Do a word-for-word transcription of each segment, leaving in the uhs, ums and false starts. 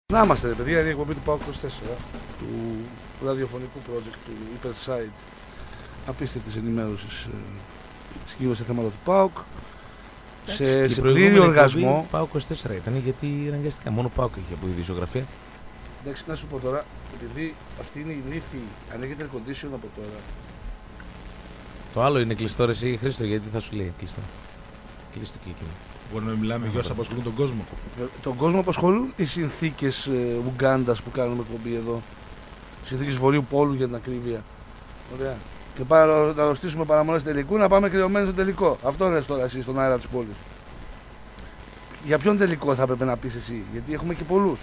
Να είμαστε, ρε παιδιά, είναι η εκπομπή του ΠΑΟΚ είκοσι τέσσερα, του ραδιοφωνικού project του Hypersite, απίστευτης ενημέρωσης ε, σε θέματα του ΠΑΟΚ, σε, σε πλήρη οργασμό. ΠΑΟΚ είκοσι τέσσερα ήταν, γιατί αναγκαστικά μόνο ΠΑΟΚ είχε από τη ζωγραφία. Εντάξει, να σου πω τώρα, επειδή αυτή είναι η λύθη, αν έχετε air condition από τώρα. Το άλλο είναι κλειστό, ρε εσύ Χρήστο, γιατί θα σου λέει κλειστό. Κλειστό και εκείνο. Μπορούμε να μιλάμε για όσα απασχολούν τον κόσμο. Τον κόσμο απασχολούν οι συνθήκες ε, Ουγκάντας που κάνουμε εκπομπή εδώ. Συνθήκες Βορείου Πόλου για την ακρίβεια. Ωραία. Και πάμε να ρωτήσουμε παραμονές τελικού, να πάμε κρυωμένοι στο τελικό. Αυτό λες τώρα εσύ στον αέρα της πόλης. Για ποιον τελικό θα έπρεπε να πεις εσύ, γιατί έχουμε και πολλούς.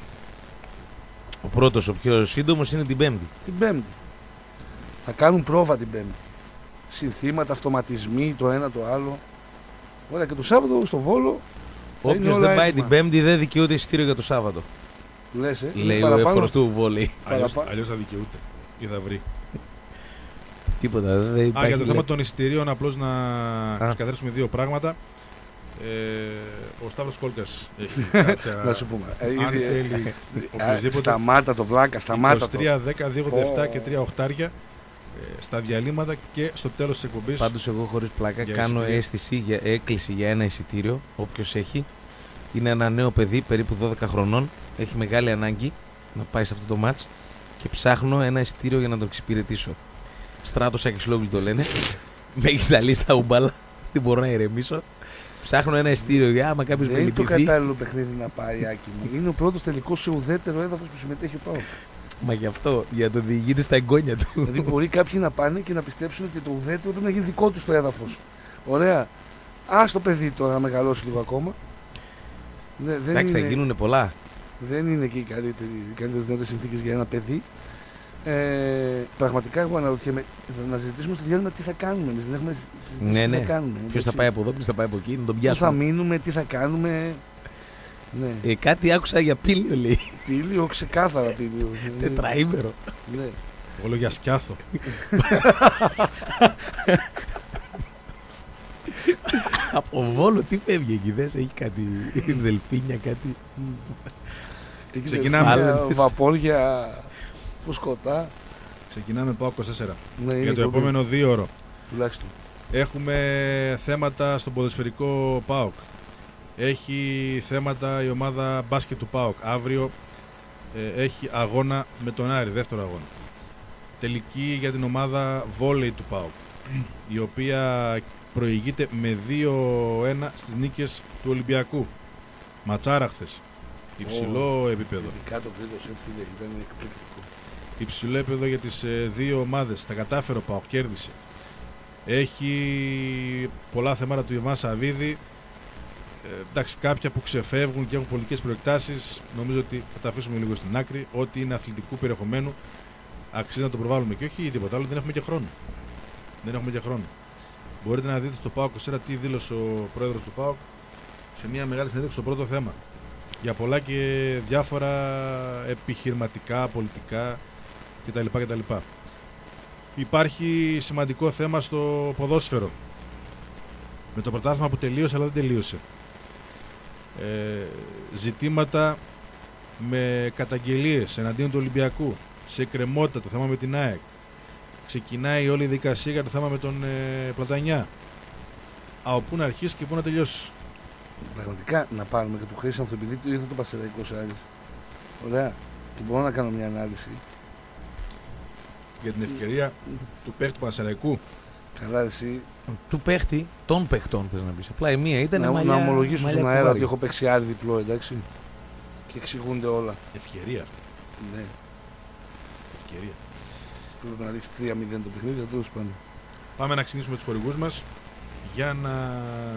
Ο πρώτος, ο πιο σύντομος είναι την Πέμπτη. Την Πέμπτη. Θα κάνουν πρόβα την Πέμπτη. Συνθήματα, αυτοματισμοί, το ένα το άλλο. Ωραία, και το Σάββατο στο Βόλο. Όποιος δεν πάει την Πέμπτη δεν δικαιούται εισιτήριο για το Σάββατο. Λες, ε, λέει ο έφορος του βόλεϊ. Αλλιώς, αλλιώς θα δικαιούται ή θα βρει. Τίποτα, δεν υπάρχει. Α, για το θέμα των εισιτηρίων, απλώς να ξεκαθαρίσουμε δύο πράγματα. Ε, ο Σταύρος Κόλκας έχει κάποια... Να σου πούμε. Αν θέλει οποιοδήποτε. Σταμάτα το βλάκα, σταμάτα είκοσι τρία δέκα δύο ογδόντα επτά και τρία οχτάρια στα διαλύματα και στο τέλος της εκπομπής. Πάντως εγώ χωρίς πλάκα κάνω αίσθηση για έκκληση για ένα εισιτήριο. Όποιος έχει. Είναι ένα νέο παιδί περίπου δώδεκα χρονών. Έχει μεγάλη ανάγκη να πάει σε αυτό το μάτς. Και ψάχνω ένα εισιτήριο για να το εξυπηρετήσω. Στράτος Ακισλόγλου το λένε. Με έχει ζαλίσει στα ούμπαλα. Δεν μπορώ να ηρεμήσω. Ψάχνω ένα εισιτήριο για άμα κάποιος με λυπηθεί. Δεν είναι το κατάλληλο παιχνίδι να πάει, Άκη μου. Είναι ο πρώτος τελικός σε ουδέτερο έδαφος που συμμετέχει ο ΠΑΟΚ. Μα γι' αυτό, για το διηγείται στα εγγόνια του. Δηλαδή μπορεί κάποιοι να πάνε και να πιστέψουν ότι το ουδέτερο πρέπει να γίνει δικό του το έδαφος. Ωραία. Ας το παιδί τώρα να μεγαλώσει λίγο ακόμα. Ναι, δεν εντάξει, είναι, θα γίνουν πολλά. Δεν είναι και οι καλύτερες δυνατές συνθήκες για ένα παιδί. Ε, πραγματικά εγώ αναρωτιέμαι να συζητήσουμε στο διάλειμμα τι θα κάνουμε. Εμείς δεν έχουμε συζητήσει ναι, τι ναι. θα κάνουμε. Ποιος θα πάει από εδώ, ποιος θα πάει από εκεί, να τον πιάσουμε. Πού θα μείνουμε, τι θα κάνουμε. Ναι. Ε, κάτι άκουσα για πήλιο, λέει. Πήλιο, ξεκάθαρα πήλιο. Τετραήμερο. Ναι. Όλο για σκιάθο. Από Βόλο τι φεύγει εκεί, δες, έχει κάτι δελφίνια, κάτι... Έχει ξεκινάμε. Βαπόρια, φουσκωτά. Ξεκινάμε ΠΑΟΚ είκοσι τέσσερα. Ναι, για το επόμενο δύο ώρο. Τουλάχιστον. Έχουμε θέματα στο ποδοσφαιρικό ΠΑΟΚ. Έχει θέματα η ομάδα μπάσκετ του ΠΑΟΚ. Αύριο ε, έχει αγώνα με τον Άρη, δεύτερο αγώνα. Τελική για την ομάδα βόλεϊ του ΠΑΟΚ, η οποία προηγείται με δύο ένα στις νίκες του Ολυμπιακού. Ματσάρα χθες. Υψηλό oh, επίπεδο. Ειδικά το τρίτο σετ, φίλε, ήταν εκπληκτικό. Υψηλό επίπεδο για τις ε, δύο ομάδες. Τα κατάφερε ο ΠΑΟΚ, κέρδισε. Έχει πολλά θέματα του Ιβάν Σαββίδη. Ε, εντάξει, κάποια που ξεφεύγουν και έχουν πολιτικές προεκτάσεις, νομίζω ότι θα τα αφήσουμε λίγο στην άκρη. Ό,τι είναι αθλητικού περιεχομένου αξίζει να το προβάλλουμε, και όχι τίποτα άλλο. Δεν έχουμε και χρόνο. Δεν έχουμε και χρόνο. Μπορείτε να δείτε στο ΠΑΟΚ είκοσι τέσσερα τι δήλωσε ο πρόεδρος του ΠΑΟΚ σε μια μεγάλη συνέντευξη στο πρώτο θέμα. Για πολλά και διάφορα επιχειρηματικά, πολιτικά κτλ. κτλ. Υπάρχει σημαντικό θέμα στο ποδόσφαιρο. Με το πρωτάθλημα που τελείωσε αλλά δεν τελείωσε. Ε, ζητήματα με καταγγελίες εναντίον του Ολυμπιακού, σε εκκρεμότητα, το θέμα με την ΑΕΚ. Ξεκινάει όλη η δικασία για το θέμα με τον ε, Πλατανιά. Από πού να αρχίσει και πού να τελειώσει. Πραγματικά να πάρουμε και του Χρήστανθο, επειδή του ήρθε το Πασεραϊκό Άρης. Ωραία. Και μπορώ να κάνω μια ανάλυση. Για την ευκαιρία του παίχτη του Πανσεραϊκού. Καλά, εσύ. Του παίχτη, των παιχτών θες να πεις. Απλά η μία ήταν να, μαλλιά, να ομολογήσω μαλλιά στον αέρα κουβάρι. ότι έχω παίξει Άρη διπλό, εντάξει. Και εξηγούνται όλα. Ευκαιρία. Ναι. Ευκαιρία. Πρέπει να ρίξει τρία μηδέν το παιχνίδι, τέλος πάντων. Πάμε να ξεκινήσουμε τους χορηγούς μας για να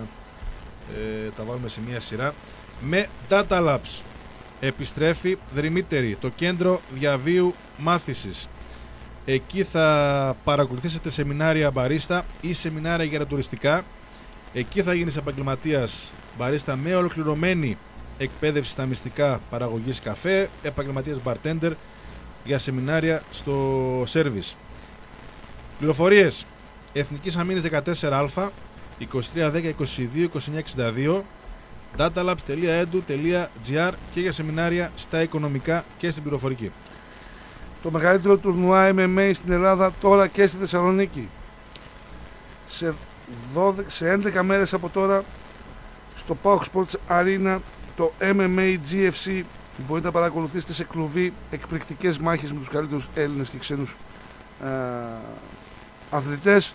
ε, τα βάλουμε σε μια σειρά. Με Data Labs επιστρέφει Δρυμύτερη, το κέντρο διαβίου μάθησης. Εκεί θα παρακολουθήσετε σεμινάρια μπαρίστα ή σεμινάρια για τα τουριστικά. Εκεί θα γίνεις επαγγελματίας μπαρίστα με ολοκληρωμένη εκπαίδευση στα μυστικά παραγωγής καφέ, επαγγελματίας bartender για σεμινάρια στο σέρβις. Πληροφορίες: Εθνικής Αμήνης δεκατέσσερα Α, είκοσι τρία δέκα είκοσι δύο είκοσι εννιά εξήντα δύο, datalabs τελεία edu τελεία gr και για σεμινάρια στα οικονομικά και στην πληροφορική. Το μεγαλύτερο τουρνουά εμ εμ έι στην Ελλάδα τώρα και στη Θεσσαλονίκη. Σε, δώδεκα, σε έντεκα μέρες από τώρα στο PAOK Sports Arena το εμ εμ έι τζι εφ σι μπορείτε να παρακολουθήσετε σε κλουβί εκπληκτικές μάχες με τους καλύτερους Έλληνες και ξένους α, αθλητές.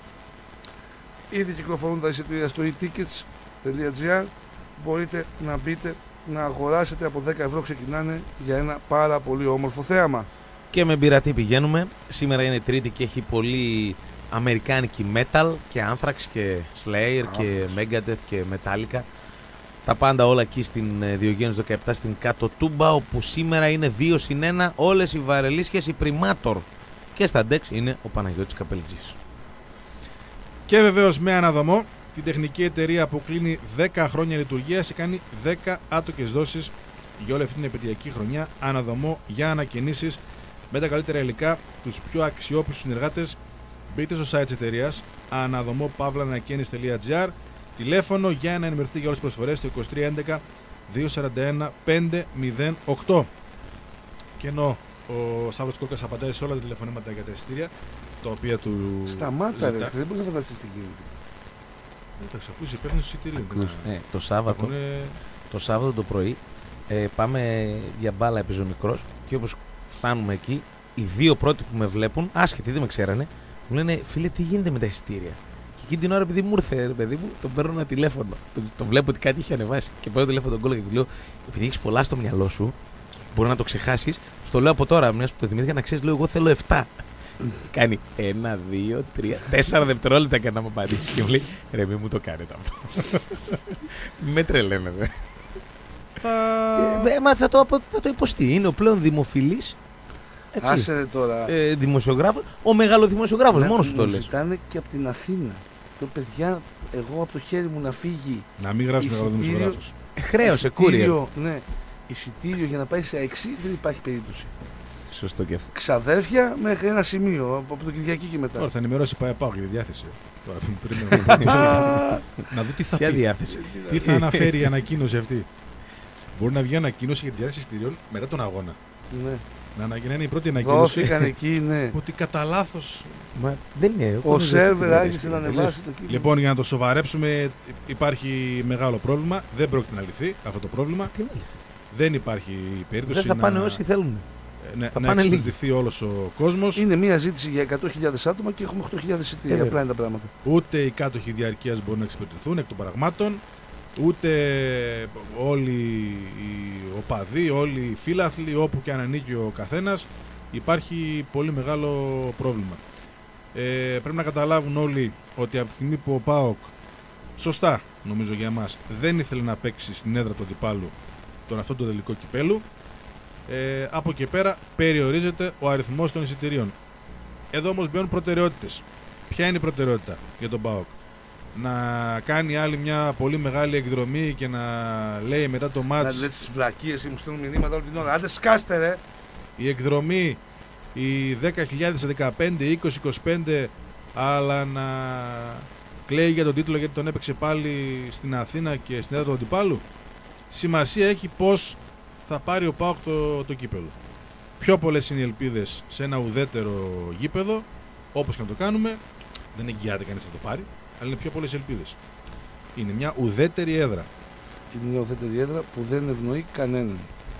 Ήδη κυκλοφορούν τα εισιτήρια στο e tickets τελεία gr. Μπορείτε να μπείτε να αγοράσετε, από δέκα ευρώ ξεκινάνε, για ένα πάρα πολύ όμορφο θέαμα. Και με μπειρατή πηγαίνουμε. Σήμερα είναι Τρίτη και έχει πολύ αμερικάνικη metal και Anthrax και Slayer Anthrax και Megadeth και Metallica. Τα πάντα όλα εκεί στην Διογένους δεκαεπτά στην Κάτω Τούμπα, όπου σήμερα είναι δύο συν ένα όλες οι βαρελίσχες, οι Primator. Και στα Dex είναι ο Παναγιώτης Καπελτζής. Και βεβαίως με αναδομό την τεχνική εταιρεία που κλείνει δέκα χρόνια λειτουργίας και κάνει δέκα άτοκες δόσεις για όλη αυτή την επαιτειακή χρονιά. Αναδομό για ανακαινήσεις με τα καλύτερα υλικά, τους πιο αξιόπιστους συνεργάτες. Μπείτε στο site της εταιρείας αναδομό παύλα ανακαίνιση τελεία gr. Τηλέφωνο για να ενημερωθείτε για όλες τις προσφορές το είκοσι τρία έντεκα διακόσια σαράντα ένα πεντακόσια οκτώ. Και ενώ ο Σταύρος Κόκκας απαντάει σε όλα τα τηλεφωνήματα για τα εισιτήρια τα οποία του Σταμάτα, ρε, δεν μπορείς να φανταστείς τι γίνεται. Εντάξει, αφού είσαι υπεύθυνος εισιτήριου. Ε, το, Σάββατο, είναι... το Σάββατο το πρωί ε, πάμε για μπάλα επιζωνικρός και όπως φτάνουμε εκεί, οι δύο πρώτοι που με βλέπουν, άσχετοι δεν με ξέρανε, μου λένε φίλε, τι γίνεται με τα εισιτήρια. Και εκείνη την ώρα, επειδή μου ήρθε, ρε παιδί μου, τον παίρνω ένα τηλέφωνο. Τον, τον βλέπω ότι κάτι είχε ανεβάσει. Και παίρνω τηλέφωνο τον κόλλο και του λέω: επειδή έχεις πολλά στο μυαλό σου, μπορεί να το ξεχάσεις, στο λέω από τώρα, μια που το θυμήθηκα, να ξέρεις, λέω: εγώ θέλω επτά. Κάνει ένα, δύο, τρία, τέσσερα δευτερόλεπτα και να μου απαντήσει. Και μου λέει: ρε, μην μου το κάνετε αυτό. Με τρελαίνετε. Θα... Ε, μα θα το, θα το υποστεί. Είναι ο πλέον δημοφιλής. Έτσι. Άσε τώρα. Ε, δημοσιογράφος, ο μεγαλοδημοσιογράφος, μόνος σου το λες. Ζητάνε και από την Αθήνα. Το παιδιά, εγώ από το χέρι μου να φύγει. Να μην γράψει μεγαλοδημοσιογράφος. Χρέωσε, κούριε. Ναι, εισιτήριο για να πάει σε αεξί δεν υπάρχει περίπτωση. Σωστό και αυτό. Ξαδέρφια μέχρι ένα σημείο, από το Κυριακή και μετά. Τώρα θα ενημερώσει πάει πάω για τη διάθεση. Να δω τι θα Ποια πει. διάθεση. Τι θα αναφέρει η ανακοίνωση αυτή. Μπορεί να βγει ανακοίνωση για τη διάθεση εισιτηρίων μετά τον αγώνα. Ναι. Να ανακοινείναι η πρώτη ανακοίνωση. Δώθηκαν εκεί, ναι. Ότι κατά λάθος. Μα δεν είναι. Ο σερβερ άρχισε να ανεβάσει το κείμενο. Λοιπόν, για να το σοβαρέψουμε, υπάρχει μεγάλο πρόβλημα. Δεν πρόκειται να λυθεί αυτό το πρόβλημα. Τι να λυθεί. Δεν υπάρχει περίπτωση. Δεν θα πάνε να... όσοι θέλουν. Ναι, θα να πάνε εξυπηρετηθεί όλος ο κόσμος. Είναι μια ζήτηση για εκατό χιλιάδες άτομα και έχουμε οκτώ χιλιάδες εισιτήρια. Ε, απλά είναι τα πράγματα. Ούτε οι κάτοχοι διαρκείας μπορούν να εξυπηρετηθούν εκ των πραγμάτων. Ούτε όλοι οι οπαδοί, όλοι οι φίλαθλοι, όπου και αν ανήκει ο καθένας, υπάρχει πολύ μεγάλο πρόβλημα. Ε, πρέπει να καταλάβουν όλοι ότι από τη στιγμή που ο ΠΑΟΚ, σωστά νομίζω για εμάς, δεν ήθελε να παίξει στην έδρα του αντιπάλου τον αυτό το τελικό κυπέλου, ε, από εκεί πέρα περιορίζεται ο αριθμός των εισιτηρίων. Εδώ όμως μπαίνουν προτεραιότητες. Ποια είναι η προτεραιότητα για τον ΠΑΟΚ? Να κάνει άλλη μια πολύ μεγάλη εκδρομή και να λέει μετά το μάτς. Να λέτε τις βλακίες ή μου στέλνουν μηνύματα όλη την ώρα. Άντε σκάστε ρε! Η εκδρομή, οι δέκα χιλιάδες, δεκαπέντε, είκοσι, είκοσι πέντε, αλλά να κλαίει για τον τίτλο γιατί τον έπαιξε πάλι στην Αθήνα και στην έδρα του αντιπάλου. Σημασία έχει πώς θα πάρει ο ΠΑΟΚ το, το κύπελο. Πιο πολλές είναι οι ελπίδες σε ένα ουδέτερο γήπεδο, όπως και να το κάνουμε. Δεν εγγυάται κανείς να το πάρει, αλλά είναι πιο πολλές ελπίδες. Είναι μια ουδέτερη έδρα. Είναι μια ουδέτερη έδρα που δεν ευνοεί κανέναν.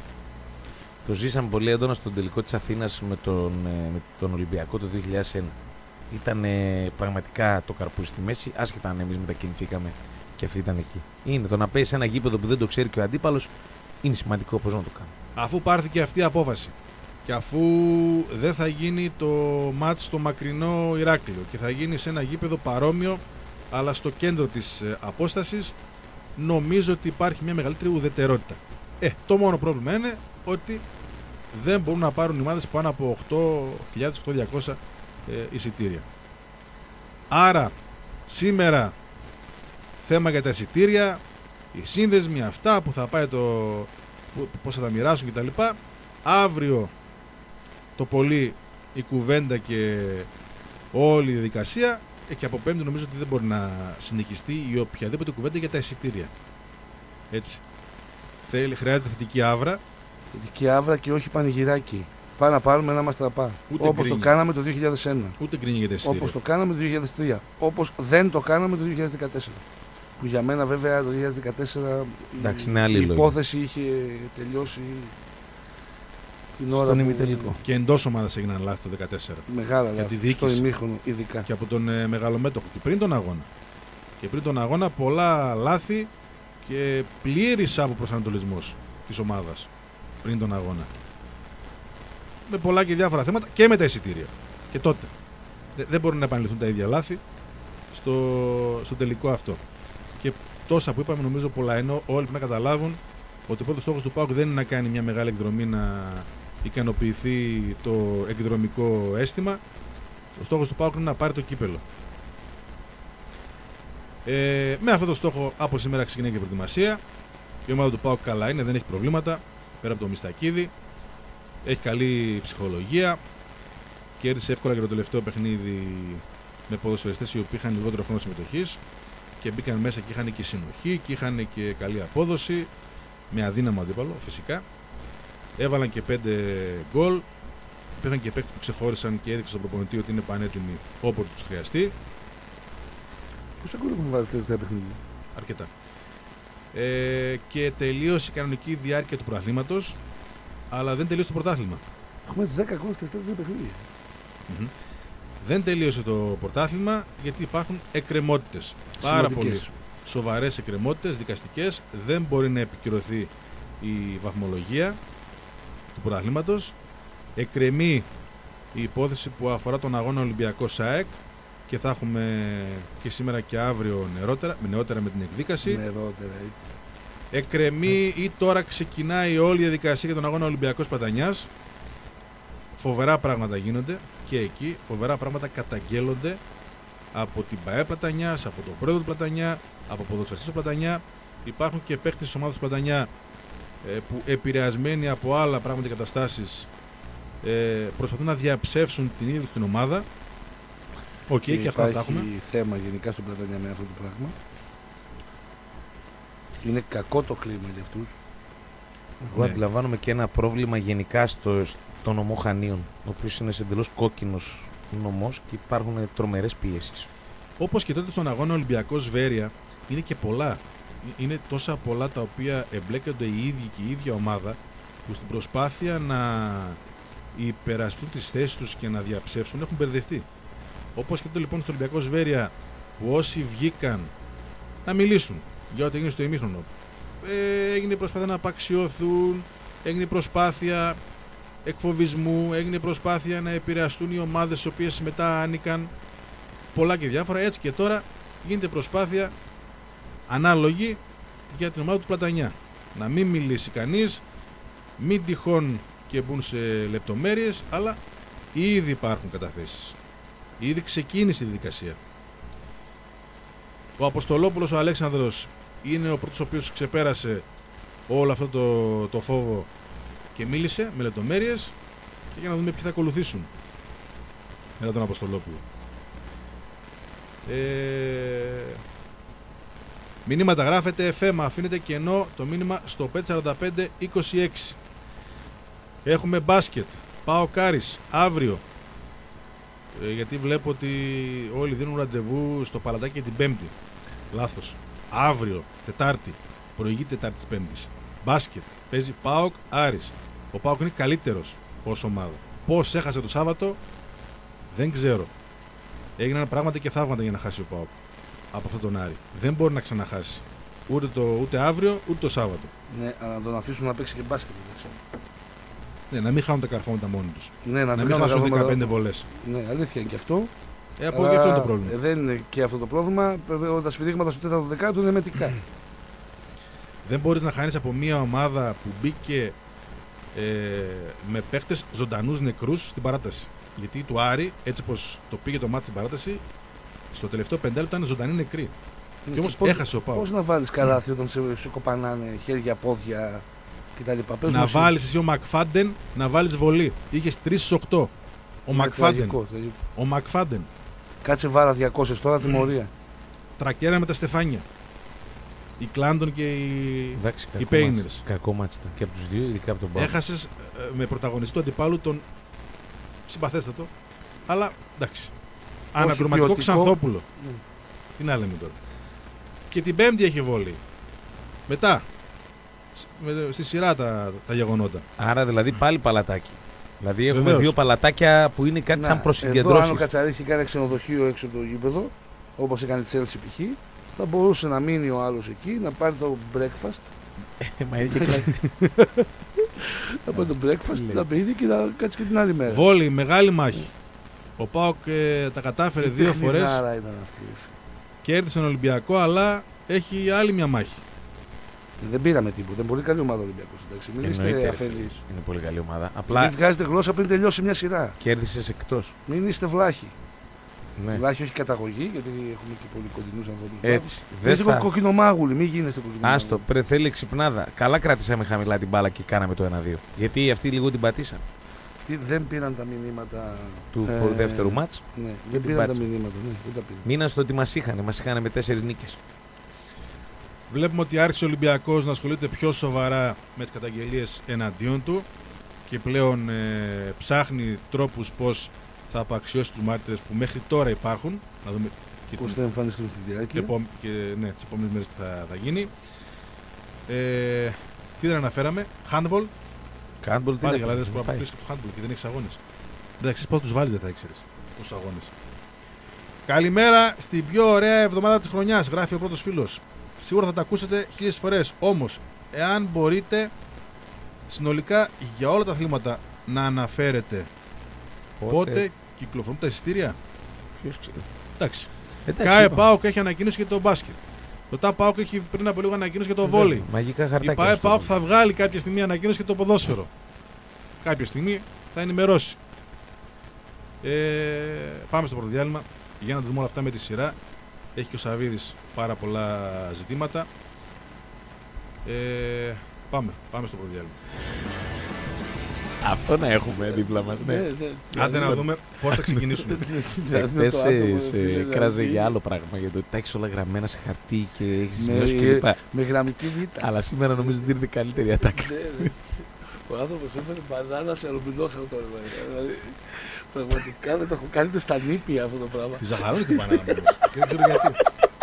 Το ζήσαμε πολύ έντονα στον τελικό της Αθήνας με τον, με τον Ολυμπιακό το δύο χιλιάδες ένα. Ήταν πραγματικά το καρπούζι στη μέση, άσχετα αν εμείς μετακινηθήκαμε και αυτοί ήταν εκεί. Είναι το να παίζει σε ένα γήπεδο που δεν το ξέρει και ο αντίπαλος, είναι σημαντικό πώς να το κάνουμε. Αφού πάρθηκε αυτή η απόφαση και αφού δεν θα γίνει το μάτς στο μακρινό Ηράκλειο και θα γίνει σε ένα γήπεδο παρόμοιο αλλά στο κέντρο της ε, απόστασης, νομίζω ότι υπάρχει μια μεγαλύτερη ουδετερότητα. Ε, το μόνο πρόβλημα είναι ότι δεν μπορούν να πάρουν οι ομάδες πάνω από οκτώ χιλιάδες οκτακόσια ε, εισιτήρια. Άρα σήμερα θέμα για τα εισιτήρια, οι σύνδεσμοι αυτά που θα πάει το πώς θα τα μοιράσουν κτλ. Αύριο το πολύ η κουβέντα και όλη η διαδικασία, και από πέμπτη νομίζω ότι δεν μπορεί να συνεχιστεί η οποιαδήποτε κουβέντα για τα εισιτήρια. Έτσι. Θέλει, χρειάζεται θετική άβρα. Θετική άβρα και όχι πανηγυράκι. Πάμε να πάρουμε ένα μαστραπά. Όπως το κάναμε το δύο χιλιάδες ένα. Ούτε γκρίνι για τα εισιτήρια. Όπως το κάναμε το δύο χιλιάδες τρία. Όπως δεν το κάναμε το δύο χιλιάδες δεκατέσσερα. Που για μένα βέβαια το δύο χιλιάδες δεκατέσσερα εντάξει, η, η υπόθεση είχε τελειώσει την ώρα στον που... ημιτελικό. Και εντός ομάδας έγιναν λάθη το δύο χιλιάδες δεκατέσσερα. Μεγάλα λάθη, στο ημίχρονο ειδικά. Και από τον ε, μεγαλομέτωχο και πριν τον αγώνα. Και πριν τον αγώνα πολλά λάθη και πλήρης αποπροσανατολισμός της ομάδας πριν τον αγώνα. Με πολλά και διάφορα θέματα και με τα εισιτήρια. Και τότε. Δεν μπορούν να επαναληφθούν τα ίδια λάθη στο, στο τελικό αυτό. Και τόσα που είπαμε νομίζω πολλά, ενώ όλοι πρέπει να καταλάβουν ότι ο πρώτος στόχος του ΠΑΟΚ δεν είναι να κάνει μια μεγάλη εκδρομή, να ικανοποιηθεί το εκδρομικό αίσθημα. Ο στόχος του ΠΑΟΚ είναι να πάρει το κύπελο. Ε, με αυτό το στόχο από σήμερα ξεκινάει και η προετοιμασία. Η ομάδα του ΠΑΟΚ καλά είναι, δεν έχει προβλήματα πέρα από το Μιστακίδη. Έχει καλή ψυχολογία. Κέρδισε εύκολα και το τελευταίο παιχνίδι με ποδοσφαιριστές οι οποίοι είχαν λιγότερο χρόνο συμμετοχής και μπήκαν μέσα και είχαν και συνοχή και είχαν και καλή απόδοση με αδύναμο αντίπαλο φυσικά. Έβαλαν και πέντε γκολ. Υπήρχαν και παίκτες που ξεχώρισαν και έδειξαν στον προπονητή ότι είναι πανέτοιμοι όποτε τους χρειαστεί. Πόσα γκολ έχουν βάλει τελευταία παιχνίδια? Αρκετά. Ε, και τελείωσε η κανονική διάρκεια του πρωταθλήματος, αλλά δεν τελείωσε το πρωτάθλημα. Έχουμε δέκα γκολ στα τελευταία δύο παιχνίδια. Mm-hmm. Δεν τελείωσε το πρωτάθλημα γιατί υπάρχουν εκκρεμότητες. Πάρα πολύ σοβαρές εκκρεμότητες δικαστικές. Δεν μπορεί να επικυρωθεί η βαθμολογία του πρωταθλήματος. Εκκρεμεί η υπόθεση που αφορά τον αγώνα Ολυμπιακός ΑΕΚ και θα έχουμε και σήμερα και αύριο νεότερα, νεότερα με την εκδίκαση. Νερότερα. Εκκρεμεί ή τώρα ξεκινάει όλη η διαδικασία για τον αγώνα Ολυμπιακός Πλατανιάς. Φοβερά πράγματα γίνονται και εκεί, φοβερά πράγματα καταγγέλλονται από την ΠΑΕ Πλατανιάς, από τον πρόεδρο του Πλατανιά, από ποδοσφαιριστές του Πλατανιά. Υπάρχουν και παίκτες της ομάδας του Πλατανιά ε, που επηρεασμένοι από άλλα πράγματα και καταστάσεις ε, προσπαθούν να διαψεύσουν την ίδια την ομάδα. Οκ, okay, και, και αυτά τα έχουμε. Υπάρχει θέμα γενικά στον Πλατανιά με αυτό το πράγμα. Είναι κακό το κλίμα για αυτούς. Εγώ Ναι. αντιλαμβάνομαι και ένα πρόβλημα γενικά στο, στο νομό Χανίων, ο οποίος είναι σε εντελώς κόκκινος νομός και υπάρχουν τρομερές πιέσεις. Όπως και τότε στον αγώνα Ολυμπιακός Βέρεια, είναι και πολλά. Είναι τόσα πολλά τα οποία εμπλέκονται οι ίδιοι και η ίδια ομάδα, που στην προσπάθεια να υπερασπιστούν τις θέσεις τους και να διαψεύσουν έχουν μπερδευτεί. Όπως και τότε λοιπόν στο Ολυμπιακός Βέρεια, που όσοι βγήκαν να μιλήσουν για ό,τι έγινε στο ημίχρονο, ε, έγινε προσπάθεια να απαξιώθουν, έγινε προσπάθεια εκφοβισμού, έγινε προσπάθεια να επηρεαστούν οι ομάδες οι οποίες μετά άνοικαν, πολλά και διάφορα. Έτσι και τώρα γίνεται προσπάθεια ανάλογη για την ομάδα του Πλατανιά. Να μην μιλήσει κανείς, μην τυχόν και μπουν σε λεπτομέρειες, αλλά ήδη υπάρχουν καταθέσεις. Ήδη ξεκίνησε η διαδικασία. Ο Αποστολόπουλος ο Αλέξανδρος είναι ο πρώτος ο οποίος ξεπέρασε όλο αυτό το, το φόβο και μίλησε με λεπτομέρειες, και για να δούμε ποιοι θα ακολουθήσουν μετά τον Αποστολόπουλο. Ε... Μηνύματα γράφεται, Φέμα αφήνεται κενό το μήνυμα στο πέντε σαράντα πέντε είκοσι έξι. Έχουμε μπάσκετ, πάω Κάρις αύριο, ε, γιατί βλέπω ότι όλοι δίνουν ραντεβού στο Παλατάκι την Πέμπτη. Λάθος. Αύριο, Τετάρτη, προηγεί Τετάρτη της Πέμπτης. Μπάσκετ, παίζει ΠΑΟΚ Άρης. Ο ΠΑΟΚ είναι καλύτερος ως ομάδα. Πώς έχασε το Σάββατο, δεν ξέρω. Έγιναν πράγματα και θαύματα για να χάσει ο ΠΑΟΚ από αυτόν τον Άρη. Δεν μπορεί να ξαναχάσει. Ούτε, το, ούτε αύριο, ούτε το Σάββατο. Ναι, αλλά να τον αφήσουν να παίξει και μπάσκετ. Ναι, να μην χάνουν τα καρφώματα μόνοι τους. Ναι, να, να μην χάσουν δεκαπέντε βολές. Ναι, αλήθεια είναι και αυτό. Ε, από αλλά... αυτό είναι το πρόβλημα. Ε, δεν είναι και αυτό το πρόβλημα. Τα σφυρίγματα στο τέταρτο δεκάτο είναι μετικά. Δεν μπορείς να χάνεις από μια ομάδα που μπήκε ε, με παίχτες ζωντανούς νεκρούς στην παράταση. Γιατί του Άρη, έτσι πως το πήγε το μάτι στην παράταση, στο τελευταίο πεντάλεπτο ήταν ζωντανή νεκρή. Και, και όμως πώς, έχασε ο ΠΑΟΚ. Πώς να βάλεις καλάθι όταν σε, σε κοπανάνε χέρια, πόδια κτλ. Να βάλεις εσύ ο Μακφάντεν να βάλεις βολή. Είχες τρεις στις οκτώ. Ο Μακφάντεν. Ο Μακφάντεν. Κάτσε βάρα διακόσια τώρα, τιμωρία. Τρακέρα με τα στεφάνια. η Κλάντον και οι, Εντάξει, οι Painters. Κακό μάτς ήταν και από τους δύο, ειδικά από τον Πάοκ. Έχασες ε, με πρωταγωνιστή του αντιπάλου τον συμπαθέστατο, αλλά εντάξει. Ανακροματικό Ξανθόπουλο. Mm. Τι να λέμε τώρα. Και την Πέμπτη έχει βόλεϊ. Μετά, με, στη σειρά τα, τα γεγονότα. Άρα δηλαδή πάλι παλατάκι. Δηλαδή έχουμε Βεβαίως. δύο παλατάκια που είναι κάτι να, σαν προσυγκεντρώσεις. Εδώ αν ο Κατσαρής είχε κάνει ξενοδοχείο έξω από το γήπεδο, όπως έκανε τη Chelsea π.χ., θα μπορούσε να μείνει ο άλλος εκεί, να πάρει το breakfast. Μα είναι και κλα- Να πάρει το breakfast, να πει και να κάτσει και την άλλη μέρα. Βόλεϊ, μεγάλη μάχη. Ο ΠΑΟΚ ε, τα κατάφερε Τι δύο φορές. παιχνιδάρα ήταν αυτή. Κέρδισε τον Ολυμπιακό, αλλά έχει άλλη μια μάχη. Δεν πήραμε τίποτα. Είναι πολύ καλή ομάδα ο Ολυμπιακός. εντάξει. Μην Εννοείται, είστε ρε αφελείς. φίλε. Είναι πολύ καλή ομάδα. Μην Απλά βγάζετε γλώσσα πριν τελειώσει μια σειρά. κέρδισες εκτός. Μην είστε βλάχοι. Ναι. Βλάχοι όχι καταγωγή, γιατί έχουμε και πολύ κοντινούς ανθρώπους. Έτσι. Δεν Δεν θα... θα... κοκκινομάγουλοι, μην γίνεστε κοκκινομάγουλοι. Άστο, πρέ, θέλει ξυπνάδα. Καλά κρατήσαμε χαμηλά την μπάλα και κάναμε το ένα δύο. Γιατί αυτοί λίγο την πατήσαν Αυτοί δεν πήραν τα μηνύματα του ε, δεύτερου μάτς. Ναι, δεν την πήραν τα πάτησαν. μηνύματα. Ναι, δεν τα πήραν. Μείναν στο ότι μας είχαν. Μας είχαν με τέσσερις νίκες. Βλέπουμε ότι άρχισε ο Ολυμπιακός να ασχολείται πιο σοβαρά με τις καταγγελίες εναντίον του και πλέον ε, ψάχνει τρόπους πώς θα απαξιώσει τους μάρτυρες που μέχρι τώρα υπάρχουν. Να δούμε και, Πώς την, θα εμφανιστούν στη και, διάρκεια. επό, και ναι, τις επόμενες μέρες τι θα, θα γίνει. Ε, τι δεν αναφέραμε, handball. Handball τι Πάλι να καλά, πεις, δεν δεν σου πάει. αποκλείσει το handball και δεν έχεις αγώνες. Εντάξει, πώς τους βάλεις δεν θα ήξερες τους αγώνες. Καλημέρα στην πιο ωραία εβδομάδα της χρονιάς, γράφει ο πρώτος φίλος. Σίγουρα θα τα ακούσετε χίλιες φορές. Όμως, εάν μπορείτε συνολικά για όλα τα αθλήματα να αναφέρετε πότε, πότε κυκλοφορούν τα εισιτήρια. Ποιος ξέρει. Εντάξει. Εντάξει, ΚΑΕ είπαμε. ΠΑΟΚ έχει ανακοίνωση για το μπάσκετ. Το ΤΑ ΠΑΟΚ έχει πριν από λίγο ανακοίνωση για το βόλεϊ. Μαγικά Η χαρτάκια. ΠΑΕ στο ΠΑΟΚ βόλεϊ. θα βγάλει κάποια στιγμή ανακοίνωση για το ποδόσφαιρο. Κάποια στιγμή θα ενημερώσει. Ε, πάμε στο πρώτο διάλειμμα για να δούμε όλα αυτά με τη σειρά. Έχει και ο Σαββίδης πάρα πολλά ζητήματα. Ε, πάμε, πάμε στο πρώτο διάλειμμα. Αυτό να έχουμε δίπλα μας. Ναι. Άντε να δούμε πώς θα ξεκινήσουμε. Εχθές σε κράζε για άλλο πράγμα. Για το ότι τα έχεις όλα γραμμένα σε χαρτί και έχεις σημειώσει Με, κλπ. με γραμμική β. Αλλά σήμερα νομίζω ότι είναι καλύτερη ατάκα. Ναι, ναι. Ο άνθρωπος έφερε μπανάνα σε αλουμινόχαρτο. Δηλαδή, πραγματικά δεν το έχω κάνει στα νήπια αυτό το πράγμα. Τη ζαχαρώνει την μπανάνα μου. Δεν ξέρω γιατί.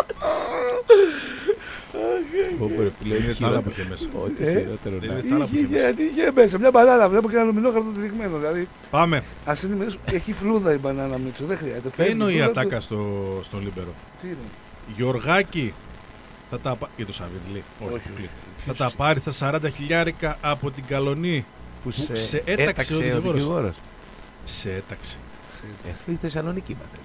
Είναι στα άλλα που είχε μέσα. Ό,τι Ε, χειρότερο να είναι είναι. στα άλλα που είχε μέσα. Γιατί είχε μέσα μια μπανάνα, βλέπω και ένα αλουμινόχαρτο τυλιγμένο. Δηλαδή, Πάμε. ας ενημερώσω, έχει φλούδα η μπανάνα Μίτσο, δεν χρειάζεται. Τι Φέρνει εννοεί η φλούδα του. ατάκα στο, στο Λίμπερο. Τι είναι. Γιωργάκη, θα τα πάρει. Για το Σαββίδη λέει. Όχι, Όχι, όχι. Θα Ποιος τα πάρει στα σαράντα χιλιάρικα από την Καλονή. Που σε έταξε ο δικηγόρος. Σε έταξε. σε- Αυτή η Θεσσαλονίκη είμαστε.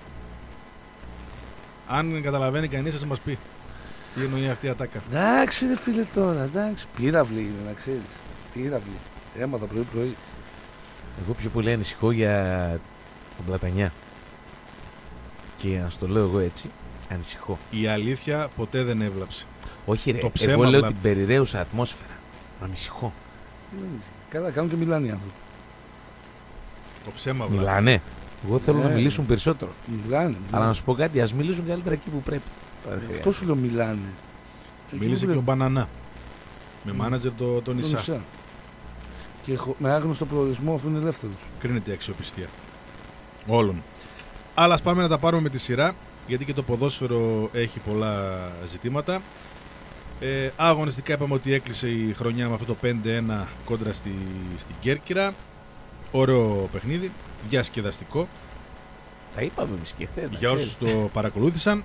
Αν καταλαβαίνει κανείς, θα μας πει. Τι εννοεί αυτή η ατάκα. Εντάξει ρε φίλε τώρα, εντάξει. Πύραυλη είναι να ξέρεις. Πύραυλη. Έμαθα πρωί πρωί. Εγώ πιο πολύ ανησυχώ για τον Πλατανιά. Και να σου το λέω εγώ έτσι, ανησυχώ. Η αλήθεια ποτέ δεν έβλαψε. Όχι ρε, Το ψέμα εγώ λέω βλάπτει. την περιραίουσα ατμόσφαιρα. Ανησυχώ. Τι νομίζεις. Καλά κάνουν και μιλάνε οι άνθρωποι. Το ψέμα βλάπτει. Μιλάνε. Εγώ θέλω Ναι. να μιλήσουν περισσότερο. Μιλάνε. Αλλά μιλάνε. να σου πω κάτι, ας μιλήσουν καλύτερα εκεί που πρέπει. Αυτό σου λέω μιλάνε. Μίλησε Εκεί και ο που Μπανανά. Με μάνατζερ το, τον τον Ισά. Ισά. Και χω- με άγνωστο προορισμό αφού είναι ελεύθερος. Κρίνεται η αξιοπιστία όλων. Αλλά ας πάμε να τα πάρουμε με τη σειρά, γιατί και το ποδόσφαιρο έχει πολλά ζητήματα. Ε, αγωνιστικά είπαμε ότι έκλεισε η χρονιά με αυτό το πέντε ένα κόντρα στη, στην Κέρκυρα. Ωραίο παιχνίδι, διασκεδαστικό. Τα είπαμε εμείς και χθες. να Για ξέρεις. όσους το παρακολούθησαν.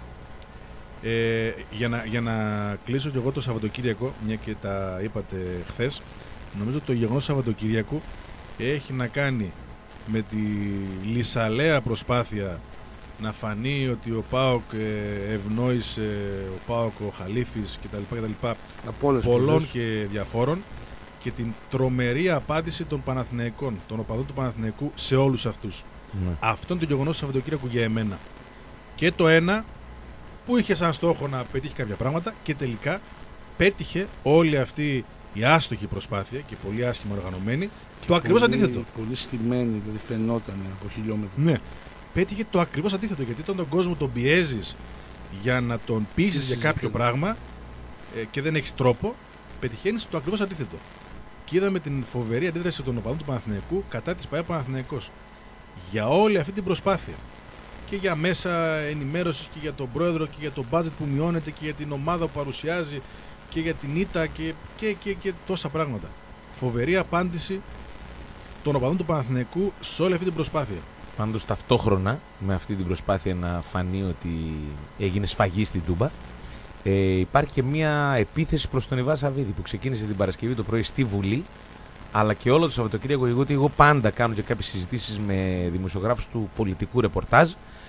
Ε, για, να, για να κλείσω και εγώ το Σαββατοκύριακο, μια και τα είπατε χθες, νομίζω ότι το γεγονός του Σαββατοκύριακου έχει να κάνει με τη λυσαλέα προσπάθεια να φανεί ότι ο ΠΑΟΚ ε, ευνόησε, ο ΠΑΟΚ, ο Χαλίφης κτλ. κτλ Από όλες πολλών τις και διαφόρων, και την τρομερή απάντηση των Παναθηναϊκών, των οπαδών του Παναθηναϊκού σε όλους αυτούς. Ναι. Αυτό είναι το γεγονός του Σαββατοκύριακου για εμένα. Και το ένα που είχε σαν στόχο να πετύχει κάποια πράγματα και τελικά πέτυχε όλη αυτή η άστοχη προσπάθεια και πολύ άσχημα οργανωμένη το ακριβώς πολύ- αντίθετο. Πολύ στημένη, δηλαδή φαινόταν από χιλιόμετρα. Ναι. Πέτυχε το ακριβώς αντίθετο, γιατί όταν τον κόσμο τον πιέζεις για να τον πείσεις για κάποιο πράγμα, ε, και δεν έχεις τρόπο, πετυχαίνεις το ακριβώς αντίθετο. Και είδαμε την φοβερή αντίδραση των οπαδών του Παναθηναϊκού κατά της ΠΑΕ Παναθηναϊκός. Για όλη αυτή την προσπάθεια. Και για μέσα ενημέρωσης και για τον πρόεδρο και για το budget που μειώνεται και για την ομάδα που παρουσιάζει και για την ήττα και, και, και, και τόσα πράγματα. Φοβερή απάντηση των οπαδών του Παναθηναϊκού σε όλη αυτή την προσπάθεια. Πάντως ταυτόχρονα με αυτή την προσπάθεια να φανεί ότι έγινε σφαγή στην Τούμπα, ε, υπάρχει και μια επίθεση προς τον Ιβάν Σαββίδη που ξεκίνησε την Παρασκευή το πρωί στη Βουλή, αλλά και όλο το Σαββατοκύριακο, γιατί εγώ πάντα κάνω και κάποιες συζητήσεις με δημοσιογράφους του πολιτικού ρεπορτάζ.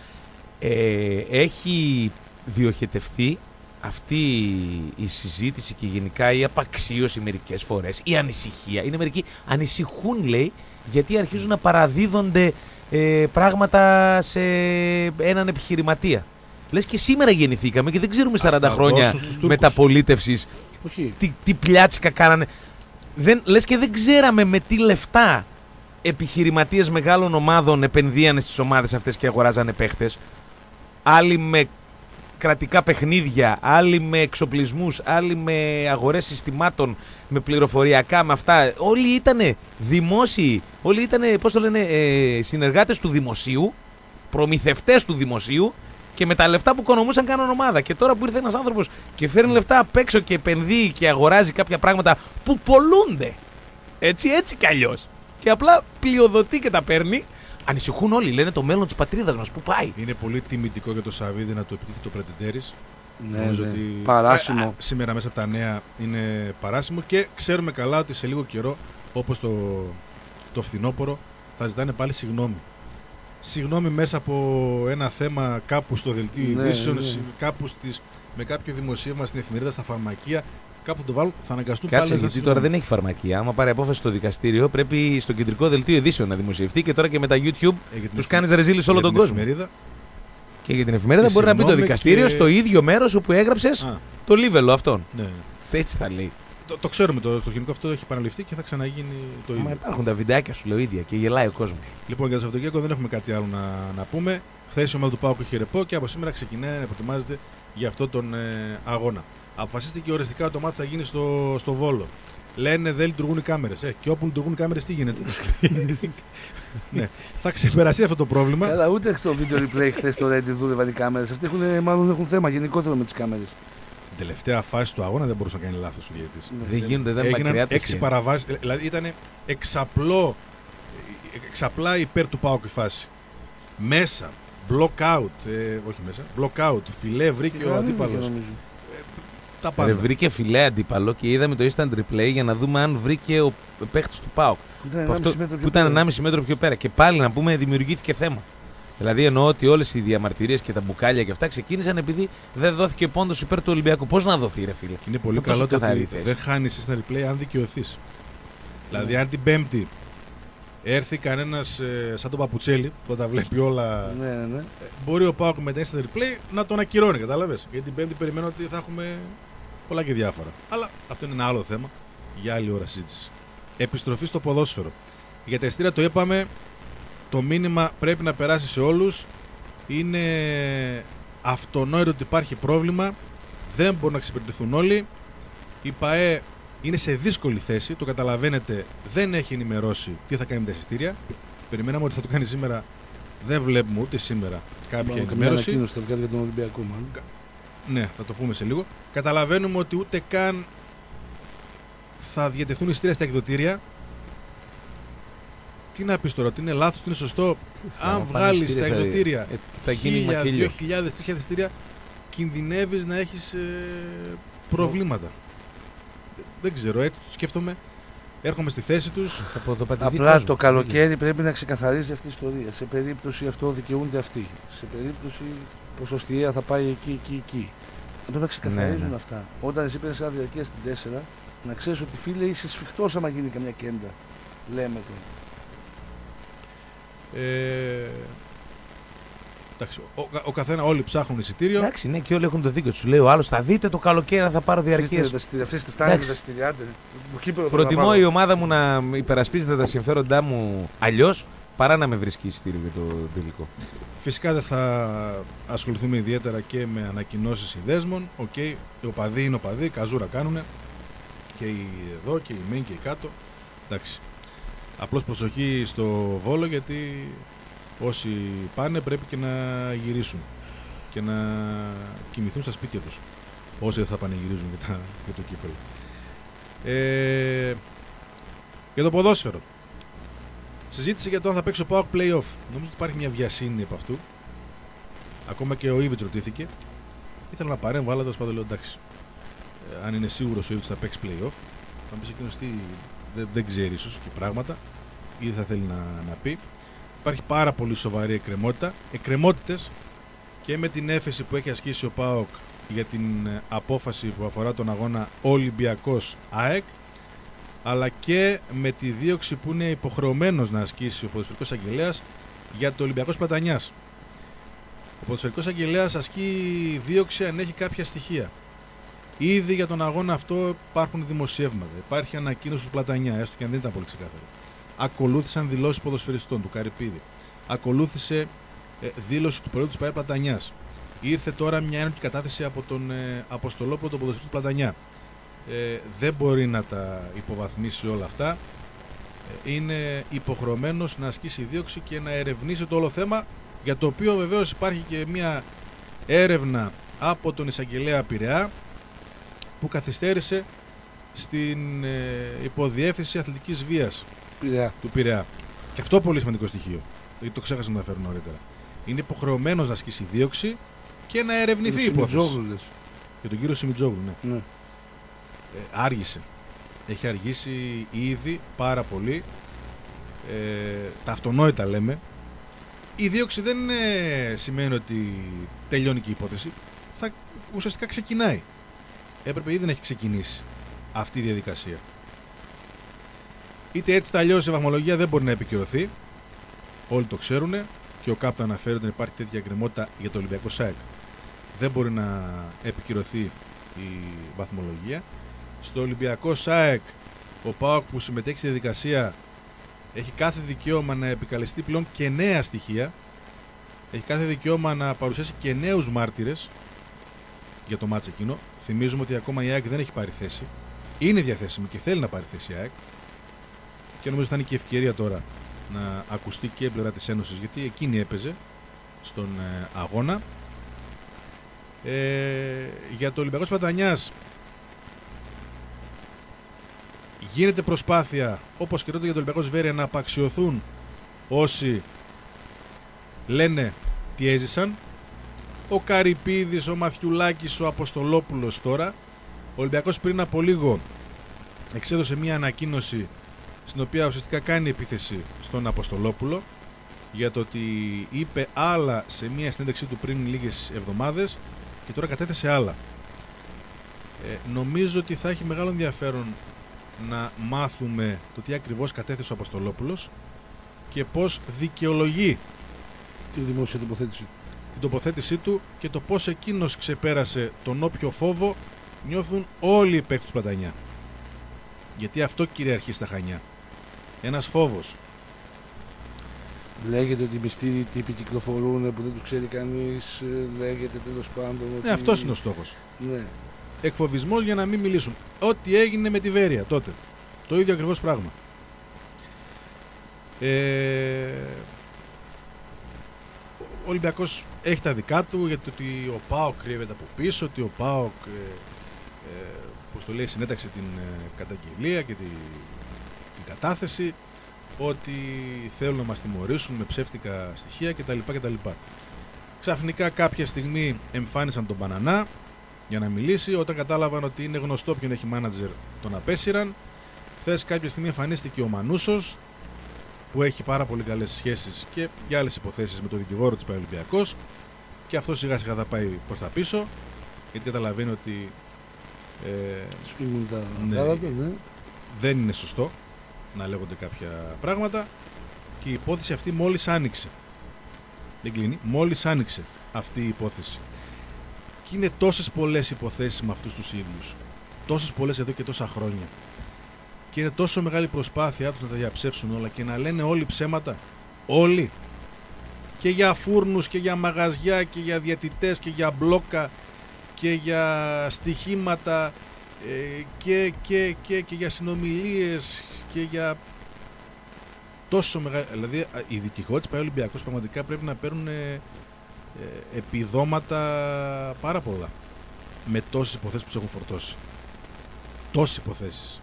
Ε, έχει διοχετευτεί αυτή η συζήτηση και γενικά η απαξίωση μερικές φορές, η ανησυχία. Είναι μερικοί ανησυχούν, λέει, γιατί αρχίζουν να παραδίδονται ε, πράγματα σε έναν επιχειρηματία. Λες και σήμερα γεννηθήκαμε και δεν ξέρουμε σαράντα χρόνια μεταπολίτευσης τι, τι πλιάτσικα κάνανε. Δεν, λες και δεν ξέραμε με τι λεφτά επιχειρηματίες μεγάλων ομάδων επενδύανε στις ομάδες αυτές και αγοράζανε παίχτες. Άλλοι με κρατικά παιχνίδια, άλλοι με εξοπλισμούς, άλλοι με αγορές συστημάτων, με πληροφοριακά, με αυτά. Όλοι ήτανε δημόσιοι, όλοι ήτανε, πώς το λένε, ε, συνεργάτες του δημοσίου, προμηθευτές του δημοσίου και με τα λεφτά που οικονομούσαν κάνουν ομάδα. Και τώρα που ήρθε ένας άνθρωπος και φέρνει λεφτά απ' έξω και επενδύει και αγοράζει κάποια πράγματα που πολλούνται. Έτσι, έτσι κι αλλιώς. Και απλά πλειοδοτεί και τα παίρνει. Ανησυχούν όλοι, λένε το μέλλον της πατρίδας μας, πού πάει. Είναι πολύ τιμητικό για το Σαββίδη να το επιτύχει το Πρετεντέρης. Ναι, ναι. Ότι... Παράσιμο. Α, α, σήμερα μέσα από τα νέα είναι παράσιμο και ξέρουμε καλά ότι σε λίγο καιρό, όπως το, το φθινόπωρο, θα ζητάνε πάλι συγγνώμη. Συγγνώμη μέσα από ένα θέμα κάπου στο δελτίο ναι, ειδήσεων, ναι. κάπου στις, με κάποιο δημοσίευμα στην εφημερίδα, στα φαρμακεία. Κάπου θα το βάλουν, θα αναγκαστούν Κάτσε, πάλι. γιατί τώρα δεν έχει φαρμακεία. Άμα πάρει απόφαση στο δικαστήριο, πρέπει στο κεντρικό δελτίο ειδήσεων να δημοσιευτεί και τώρα και με τα YouTube τους κάνεις ρεζίλη σε όλο τον κόσμο. Εφημερίδα. Και για την εφημερίδα μπορεί να μπει το δικαστήριο και... στο ίδιο μέρος όπου έγραψες Α. το λίβελο αυτόν. Ναι. Έτσι θα λέει. Το, το ξέρουμε, το, το γενικό αυτό έχει επαναληφθεί και θα ξαναγίνει το ίδιο. Μα υπάρχουν τα βιντεάκια σου, λέω ίδια και γελάει ο κόσμος. Λοιπόν, για το Σαββατοκύριακο δεν έχουμε κάτι άλλο να, να πούμε. Χθες η ομάδα του ΠΑΟΚ είχε ρεπό και από σήμερα ξεκινάει να προετοιμάζεται για αυτόν τον ε, αγώνα. Αποφασίστηκε οριστικά ότι το μάτι θα γίνει στο, στο Βόλο. Λένε δεν λειτουργούν οι κάμερες. Ε, και όπου λειτουργούν οι κάμερες, τι γίνεται. Ναι. Θα ξεπεραστεί αυτό το πρόβλημα. Καλά, ούτε στο βίντεο replay χθες το Reddit δούλευαν οι κάμερες. Αυτοί έχουν, μάλλον έχουν θέμα γενικότερο με τις κάμερες. Την τελευταία φάση του αγώνα δεν μπορούσε να κάνει λάθος ο διαιτητής. Δεν γίνονται, δεν έγιναν έξι παραβάσεις. Δηλαδή ήταν εξαπλό, εξαπλά υπέρ του ΠΑΟΚ η φάση. Μέσα, block out, ε, όχι μέσα, block out, φιλέ βρήκε ο αντίπαλος. Ρε, βρήκε φιλέ αντίπαλο και είδαμε το instant replay για να δούμε αν βρήκε ο παίχτης του ΠΑΟΚ. Που, αυτό, που ήταν ενάμιση μέτρο πιο πέρα. Και πάλι να πούμε δημιουργήθηκε θέμα. Δηλαδή εννοώ ότι όλες οι διαμαρτυρίες και τα μπουκάλια και αυτά ξεκίνησαν επειδή δεν δόθηκε πόντος υπέρ του Ολυμπιακού. Πώς να δοθεί, ρε φίλε. Είναι πολύ καλό το ότι δεν χάνεις instant replay αν δικαιωθείς. Δηλαδή αν την Πέμπτη έρθει κανένας ε, σαν τον Παπουτσέλη που τα βλέπει όλα. Ναι, ναι. Μπορεί ο ΠΑΟΚ με τα instant replay να τον ακυρώνει, κατάλαβες. Γιατί την Πέμπτη περιμένω ότι θα έχουμε πολλά και διάφορα. Αλλά αυτό είναι ένα άλλο θέμα για άλλη ώρα συζήτηση. Επιστροφή στο ποδόσφαιρο. Για τα εισιτήρια το είπαμε, το μήνυμα πρέπει να περάσει σε όλους. Είναι αυτονόητο ότι υπάρχει πρόβλημα. Δεν μπορούν να εξυπηρετηθούν όλοι. Η ΠΑΕ είναι σε δύσκολη θέση, το καταλαβαίνετε, δεν έχει ενημερώσει τι θα κάνει με τα εισιτήρια. Περιμέναμε ότι θα το κάνει σήμερα, δεν βλέπουμε ούτε σήμερα κάποια Μάλλον ενημέρωση. Καμία ανακοίνωση θα βγάλει για τον Ολυμπιακό, μάλλον. Ναι, θα το πούμε σε λίγο. Καταλαβαίνουμε ότι ούτε καν θα διατεθούν εισιτήρια στα εκδοτήρια. Τι να πεις τώρα, ότι είναι λάθος, ότι είναι σωστό. Αν βγάλεις στα εκδοτήρια χίλια, δύο χιλιάδες, τρεις χιλιάδες εισιτήρια, κινδυνεύεις να έχεις ε, προβλήματα. Δεν ξέρω, έτσι το σκέφτομαι. Έρχομαι στη θέση τους. Απλά το καλοκαίρι πρέπει να ξεκαθαρίζει αυτή η ιστορία. Σε περίπτωση αυτό δικαιούνται αυτοί. Σε περίπτωση ποσοστιαία θα πάει εκεί, εκεί, εκεί. Πρέπει να ξεκαθαρίζουν ναι, ναι. αυτά. Όταν εσύ παίρνεις ένα διαρκεία στην τέσσερα, να ξέρεις ότι φίλε είσαι σφιχτός άμα γίνει καμιά κέντα. Λέμε το. Ε... Εντάξει, ο, ο καθένα, όλοι ψάχνουν εισιτήριο. Εντάξει, ναι, και όλοι έχουν το δίκιο του. Λέει ο άλλος, θα δείτε το καλοκαίρι θα πάρω διαρκείες. Αυτές τη φτάνουν τα εισιτήρια. Προτιμώ η ομάδα μου να υπερασπίζεται τα συμφέροντά μου αλλιώς, παρά να με βρίσκει εισιτήριο για το τελικό. Φυσικά δεν θα ασχοληθούμε ιδιαίτερα και με ανακοινώσεις συνδέσμων. Οκ, okay, οι οπαδοί είναι οπαδοί, καζούρα κάνουνε. Και οι εδώ και οι μεν και οι κάτω. Εντάξει. Απλώς προσοχή στο Βόλο, γιατί όσοι πάνε πρέπει και να γυρίσουν και να κοιμηθούν στα σπίτια τους. Όσοι δεν θα πανηγυρίζουν για, τα, για το Κύπελλο. Ε, για το ποδόσφαιρο. Συζήτηση για το αν θα παίξει ο ΠΑΟΚ play-off. Νομίζω ότι υπάρχει μια βιασύνη από αυτού. Ακόμα και ο Ήβιτς ρωτήθηκε. Ήθελα να παρέμβω, αλλά τέλος πάντων λέω εντάξει. Ε, αν είναι σίγουρος ο Ήβιτς θα παίξει play-off, θα μπει εκείνος τι δεν, δεν ξέρει ίσως και πράγματα ή δεν θα θέλει να, να πει. Υπάρχει πάρα πολύ σοβαρή εκκρεμότητα. Εκκρεμότητες και με την έφεση που έχει ασκήσει ο ΠΑΟΚ για την απόφαση που αφορά τον αγώνα Ολυμπιακός ΑΕΚ, αλλά και με τη δίωξη που είναι υποχρεωμένος να ασκήσει ο ποδοσφαιρικός αγγελέας για το Ολυμπιακός Πλατανιάς. Ο ποδοσφαιρικός αγγελέας ασκεί δίωξη αν έχει κάποια στοιχεία. Ήδη για τον αγώνα αυτό υπάρχουν δημοσιεύματα, υπάρχει ανακοίνωση του Πλατανιά, έστω και αν δεν ήταν πολύ ξεκάθαρο. Ακολούθησαν δηλώσεις ποδοσφαιριστών του Καρυπίδη. Ακολούθησε ε, δήλωση του πρόεδρου του ΠΑΕ Πλατανιάς. Ήρθε τώρα μια ένοπλη κατάθεση από τον ε, Αποστολόπουλο, τον ποδοσφαιριστή του Πλατανιά. Ε, δεν μπορεί να τα υποβαθμίσει όλα αυτά. Ε, είναι υποχρεωμένος να ασκήσει δίωξη και να ερευνήσει το όλο θέμα, για το οποίο βεβαίως υπάρχει και μια έρευνα από τον εισαγγελέα Πειραιά που καθυστέρησε στην ε, υποδιεύθυνση αθλητικής βίας Πειραιά. του Πειραιά. Και αυτό πολύ σημαντικό στοιχείο, γιατί το ξέχασα να το φέρω νωρίτερα. Είναι υποχρεωμένος να ασκήσει δίωξη και να ερευνηθεί η υπόθεση. Για τον κύριο Σιμιτζόγλου, ναι. ναι. Ε, άργησε. Έχει αργήσει ήδη πάρα πολύ. Ε, τα αυτονόητα λέμε. Η δίωξη δεν είναι, σημαίνει ότι τελειώνει και η υπόθεση. Θα, ουσιαστικά ξεκινάει. Έπρεπε ήδη να έχει ξεκινήσει αυτή η διαδικασία. Είτε έτσι είτε αλλιώς η βαθμολογία δεν μπορεί να επικυρωθεί. Όλοι το ξέρουν και ο ΚΑΠ αναφέρει ότι υπάρχει τέτοια εκκρεμότητα για το Ολυμπιακό ΣΑΕΚ. Δεν μπορεί να επικυρωθεί η βαθμολογία. Στο Ολυμπιακό ΣΑΕΚ ο ΠΑΟΚ που συμμετέχει στη διαδικασία έχει κάθε δικαίωμα να επικαλεστεί πλέον και νέα στοιχεία. Έχει κάθε δικαίωμα να παρουσιάσει και νέους μάρτυρες για το μάτς εκείνο. Θυμίζουμε ότι ακόμα η ΑΕΚ δεν έχει πάρει θέση. Είναι διαθέσιμη και θέλει να πάρει θέση η ΑΕΚ. Και νομίζω θα είναι και ευκαιρία τώρα να ακουστεί και η πλευρά της Ένωσης, γιατί εκείνη έπαιζε στον ε, αγώνα. Ε, για το Ολυμπιακός Πλατανιάς γίνεται προσπάθεια, όπως και τότε για το Ολυμπιακός Βέρεια, να απαξιωθούν όσοι λένε τι έζησαν. Ο Καρυπίδης, ο Μαθιουλάκης, ο Αποστολόπουλος τώρα. Ο Ολυμπιακός πριν από λίγο εξέδωσε μια ανακοίνωση στην οποία ουσιαστικά κάνει επίθεση στον Αποστολόπουλο για το ότι είπε άλλα σε μια συνέντευξή του πριν λίγες εβδομάδες και τώρα κατέθεσε άλλα. Ε, νομίζω ότι θα έχει μεγάλο ενδιαφέρον να μάθουμε το τι ακριβώς κατέθεσε ο Αποστολόπουλος και πώς δικαιολογεί τη δημόσια τοποθέτηση. την τοποθέτησή του και το πώς εκείνος ξεπέρασε τον όποιο φόβο νιώθουν όλοι οι παίκτες του Πλατανιά. Γιατί αυτό κυριαρχεί στα Χανιά. Ένας φόβος. Λέγεται ότι οι μυστήριοι τύποι κυκλοφορούν που δεν τους ξέρει κανείς. Λέγεται τέλος πάντων ότι... Ναι, αυτός είναι ο στόχος. Ναι. Εκφοβισμός για να μην μιλήσουν. Ό,τι έγινε με τη Βέρεια τότε. Το ίδιο ακριβώς πράγμα. Ε... Ο Ολυμπιακός έχει τα δικά του, γιατί ότι ο ΠΑΟΚ κρύβεται από πίσω, ότι ο ΠΑΟΚ ε, ε, πώς το λέει, συνέταξε την ε, καταγγελία και τη, την κατάθεση, ότι θέλουν να μας τιμωρήσουν με ψεύτικα στοιχεία κτλ. κτλ. Ξαφνικά κάποια στιγμή εμφάνισαν τον Μπανανά για να μιλήσει. Όταν κατάλαβαν ότι είναι γνωστό ποιον έχει μάνατζερ, τον απέσυραν. Χθες κάποια στιγμή εμφανίστηκε ο Μανούσος, που έχει πάρα πολύ καλές σχέσεις και για άλλες υποθέσεις με τον δικηγόρο της Ολυμπιακός, και αυτό σιγά σιγά θα πάει προς τα πίσω, γιατί καταλαβαίνει ότι ε, τα ναι, γάλατα, ναι. δεν είναι σωστό να λέγονται κάποια πράγματα, και η υπόθεση αυτή μόλις άνοιξε. Δεν κλείνει, μόλις άνοιξε αυτή η υπόθεση. Και είναι τόσες πολλές υποθέσεις με αυτούς τους ίδιους, τόσες πολλές εδώ και τόσα χρόνια. Και είναι τόσο μεγάλη προσπάθειά τους να τα διαψεύσουν όλα και να λένε όλοι ψέματα. Όλοι. Και για φούρνους και για μαγαζιά και για διαιτητές και για μπλόκα και για στοιχήματα ε, και, και, και, και για συνομιλίες και για τόσο μεγάλη... Δηλαδή οι δικηγόροι πάει Ολυμπιακός πραγματικά πρέπει να παίρνουν ε, ε, επιδόματα πάρα πολλά με τόσες υποθέσεις που τους έχουν φορτώσει. Τόσες υποθέσεις.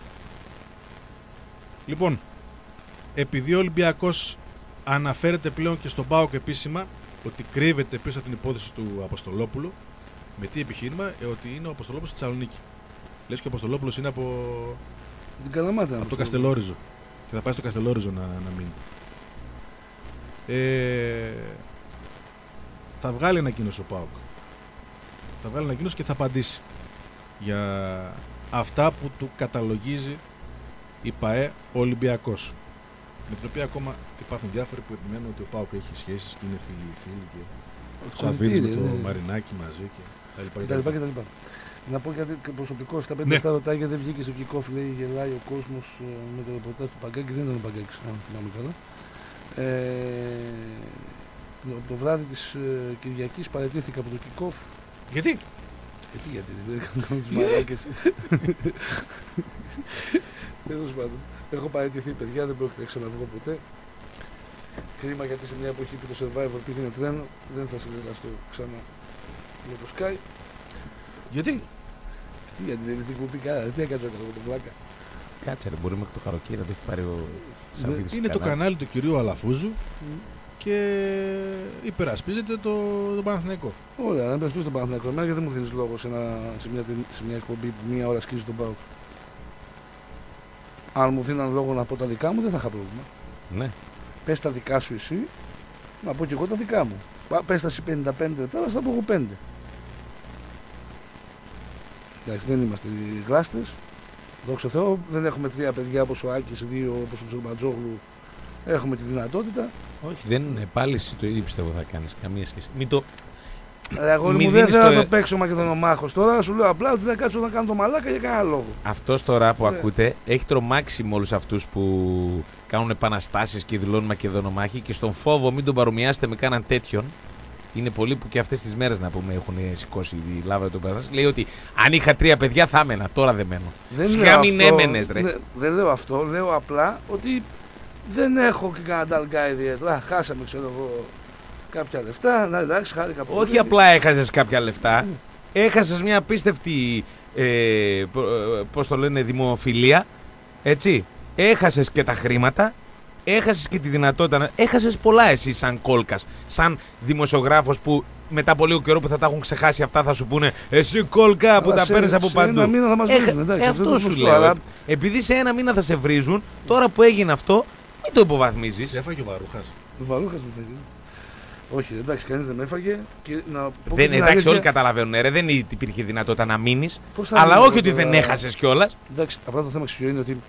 Λοιπόν, επειδή ο Ολυμπιακός αναφέρεται πλέον και στον ΠΑΟΚ επίσημα ότι κρύβεται πίσω από την υπόθεση του Αποστολόπουλου, με τι επιχείρημα, ε, ότι είναι ο Αποστολόπουλος στη Θεσσαλονίκη. Λες και ο Αποστολόπουλος είναι από, την Καλαμάτα, από το Καστελόριζο και θα πάει στο Καστελόριζο να, να μείνει. Ε, θα βγάλει ανακοίνωση ο ΠΑΟΚ. Θα βγάλει ανακοίνωση και θα απαντήσει για αυτά που του καταλογίζει η ΠΑΕ ο Ολυμπιακός. Με την οποία ακόμα υπάρχουν διάφοροι που επιμένουν ότι ο ΠΑΟΚ έχει σχέσεις και είναι φίλοι φίλοι και ο Σαββίδης με το ναι. Μαρινάκι μαζί και τα λοιπά, τα λοιπά, και τα λοιπά. Να πω κάτι προσωπικό, στα πέντε λεπτά ναι. ρωτάει γιατί δεν βγήκε στο kick-off, λέει γελάει ο κόσμος με το ρεπορτάζ του Παγκάκη, δεν ήταν ο Παγκάκης, αν θυμάμαι καλά. Ε, το βράδυ της ε, Κυριακής παραιτήθηκα από το kick-off. Γιατί? Γιατί, γιατί, δεν έκανα τους μαλάκες. Τέλος πάντων. Έχω παραιτηθεί, παιδιά, δεν πρόκειται να ξαναβγώ ποτέ. Κρίμα γιατί σε μια εποχή που το Survivor πήγαινε τρένο, δεν θα συνεργαστώ ξανά με το Sky. Γιατί? Τι, γιατί δεν την κουμπί κάνα, τι έκανα εγώ το βλάκα. Κάτσε ρε, μπορεί μέχρι το καλοκαίρι να το έχει πάρει ο Σαββίδης. Είναι το κανάλι του κυρίου Αλαφούζου mm. και υπερασπίζεται το, το Παναθηναϊκό. Ωραία, να υπερασπίζω τον Παναθηναϊκό. Εμένα γιατί δεν μου δίνεις λόγο σε, ένα, σε, μια, σε μια εκπομπή που μία ώρα σκίζει τον ΠΑΟΚ. Αν μου δίναν λόγο να πω τα δικά μου, δεν θα είχα πρόβλημα. Ναι. Πες τα δικά σου εσύ, να πω και εγώ τα δικά μου. Πες τα εσύ πενήντα πέντε λεπτά, θα πω εγώ πέντε. Εντάξει, δεν είμαστε γλάστες. Δόξα τω Θεώ, δεν έχουμε τρία παιδιά όπως ο Άκης, δύο όπως ο Τζορμπατζόγλου. Έχουμε τη δυνατότητα. Όχι, δεν είναι πάλι εσύ το ίδιο πιστεύω θα κάνεις. Καμία σχέση. Μην το. Ρε αγόρι μου, δεν θέλω να το παίξω μακεδονομάχος τώρα. Σου λέω απλά ότι δεν κάτσω να κάνω το μαλάκα για κανένα λόγο. Αυτός τώρα που yeah. ακούτε έχει τρομάξει με όλους αυτούς που κάνουν επαναστάσεις και δηλώνουν μακεδονομάχοι και στον φόβο μην τον παρομοιάσετε με κάναν τέτοιον. Είναι πολλοί που και αυτές τις μέρες να πούμε έχουν σηκώσει η λάβα του πέρα. Λέει ότι αν είχα τρία παιδιά θα έμενα, τώρα δεν μένω. Σιγά μην έμενες, ρε. Δεν, δεν λέω αυτό, λέω απλά ότι δεν έχω και κανένα ταλγκά ιδιαίτερα. Χάσαμε, ξέρω εγώ, κάποια λεφτά. Να εντάξει, χάρηκα πολύ. Όχι απλά έχασες κάποια λεφτά. Mm. Έχασες μια απίστευτη ε, πώς το λένε, δημοφιλία. Έτσι. Έχασες και τα χρήματα. Έχασες και τη δυνατότητα. Έχασες πολλά εσύ σαν κόλκας. Σαν δημοσιογράφος που μετά από λίγο καιρό που θα τα έχουν ξεχάσει αυτά θα σου πούνε εσύ κόλκα που αλλά τα σε, παίρνεις από σε παντού. Ένα μήνα θα μας Έχα... βρίζουν, εντάξει, ε, αυτό σου λέω. Αλλά... Επειδή σε ένα μήνα θα σε βρίζουν, τώρα που έγινε αυτό, μην το υποβαθμίζεις. Σε έφαγε ο Βαρούχας. Ο Βαρούχας με φαγε. Όχι, εντάξει, κανείς δεν με έφαγε. Και να δεν, εντάξει, αλήθεια... όλοι καταλαβαίνουν, ρε, δεν υπήρχε δυνατότητα να μείνεις. Αλλά όχι ότι δεν έχασες κιόλας. Εντάξει, απλά το θέμα ποιο είναι ότι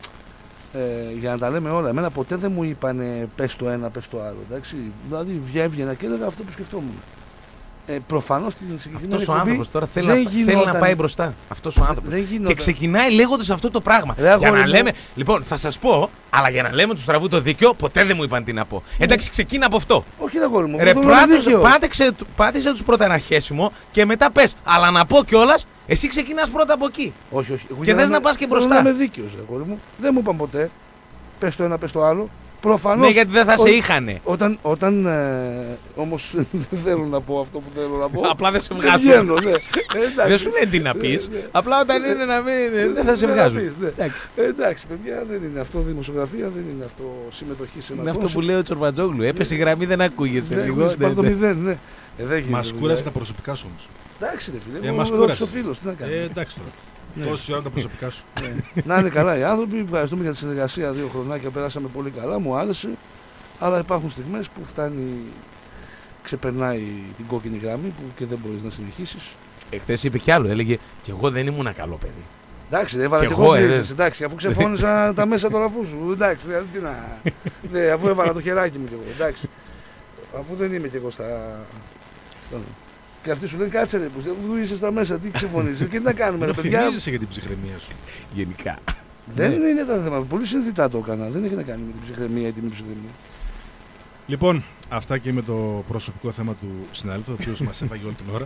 ε, για να τα λέμε όλα, εμένα ποτέ δεν μου είπανε πες το ένα, πες το άλλο. Εντάξει. Δηλαδή έβγαινα και έλεγα αυτό που σκεφτόμουν. Ε, προφανώς στην συγκεκριμένη αυτός ο άνθρωπος τώρα θέλει να, γινόταν... θέλει να πάει μπροστά. Αυτός ο άνθρωπος. Και ξεκινάει λέγοντας αυτό το πράγμα. Ρε, για να μου... λέμε, λοιπόν, θα σας πω, αλλά για να λέμε του στραβού το δίκιο, ποτέ δεν μου είπαν τι να πω. Ναι. Εντάξει, ξεκίνα από αυτό. Όχι, ρε αγόρι μου. Ρε, πάτησε, πάτησε τους πρώτα ένα χέσιμο και μετά πες. Αλλά να πω κιόλας, εσύ ξεκινάς πρώτα από εκεί. Όχι, όχι. Και θες να πας και μπροστά. Δεν είμαι δίκαιος, αγόρι μου. Δεν μου είπαν ποτέ. Πες το ένα, πες το άλλο. Προφανώς, ναι, γιατί δεν θα ο, σε είχανε. Όταν, όταν ε, όμως δεν θέλω να πω αυτό που θέλω να πω. Απλά δεν σε βγάζουν. Βγαίνω, ναι. ε, δεν σου λένε τι να πεις. Απλά όταν είναι να μην. Δεν θα σε βγάζουν. Πεις, ναι. εντάξει. Ε, εντάξει, παιδιά, δεν είναι αυτό δημοσιογραφία, δεν είναι αυτό συμμετοχή σε ένα. Είναι αυτό που λέει ο Τσορμπατζόγλου. Έπεσε η γραμμή, δεν ακούγεσαι ναι, λίγο. Πάρ' το μηδέν, ναι. Ε, μας κούρασε τα προσωπικά σου όμως. Εντάξει, ρε φίλε. Μας κούρασε. Εντάξει τώρα. Ναι. Τόση ώρα τα προσωπικά σου. Ναι. Να είναι καλά οι άνθρωποι. Ευχαριστούμε για τη συνεργασία. Δύο χρονάκια πέρασαμε πολύ καλά. Μου άρεσε. Αλλά υπάρχουν στιγμές που φτάνει, ξεπερνάει την κόκκινη γραμμή που και δεν μπορείς να συνεχίσεις. Εχθές είπε κι άλλο. Έλεγε κι εγώ δεν ήμουν καλό παιδί. Εντάξει, έβαλα και εγώ κρίζες, εντάξει, αφού ξεφώνησα τα μέσα του λαφού σου. Εντάξει, τι να. Ναι, αφού έβαλα το χεράκι μου κι εγώ. Εντάξει. Αφού δεν είμαι κι εγώ στα. στα... Και αυτοί σου λένε κάτσε ρε, που είσαι στα μέσα, τι ξεφωνίζεις και τι να κάνουμε ρε παιδιά. Φημίζεσαι για την ψυχραιμία σου. Γενικά. Δεν ναι. είναι τα θέματα. Πολύ συνειδητά το έκανα. Δεν έχει να κάνει με την ψυχραιμία ή την μη ψυχραιμία. Λοιπόν, αυτά και με το προσωπικό θέμα του συναδέλφου, ο οποίος μας έφαγε όλη την ώρα.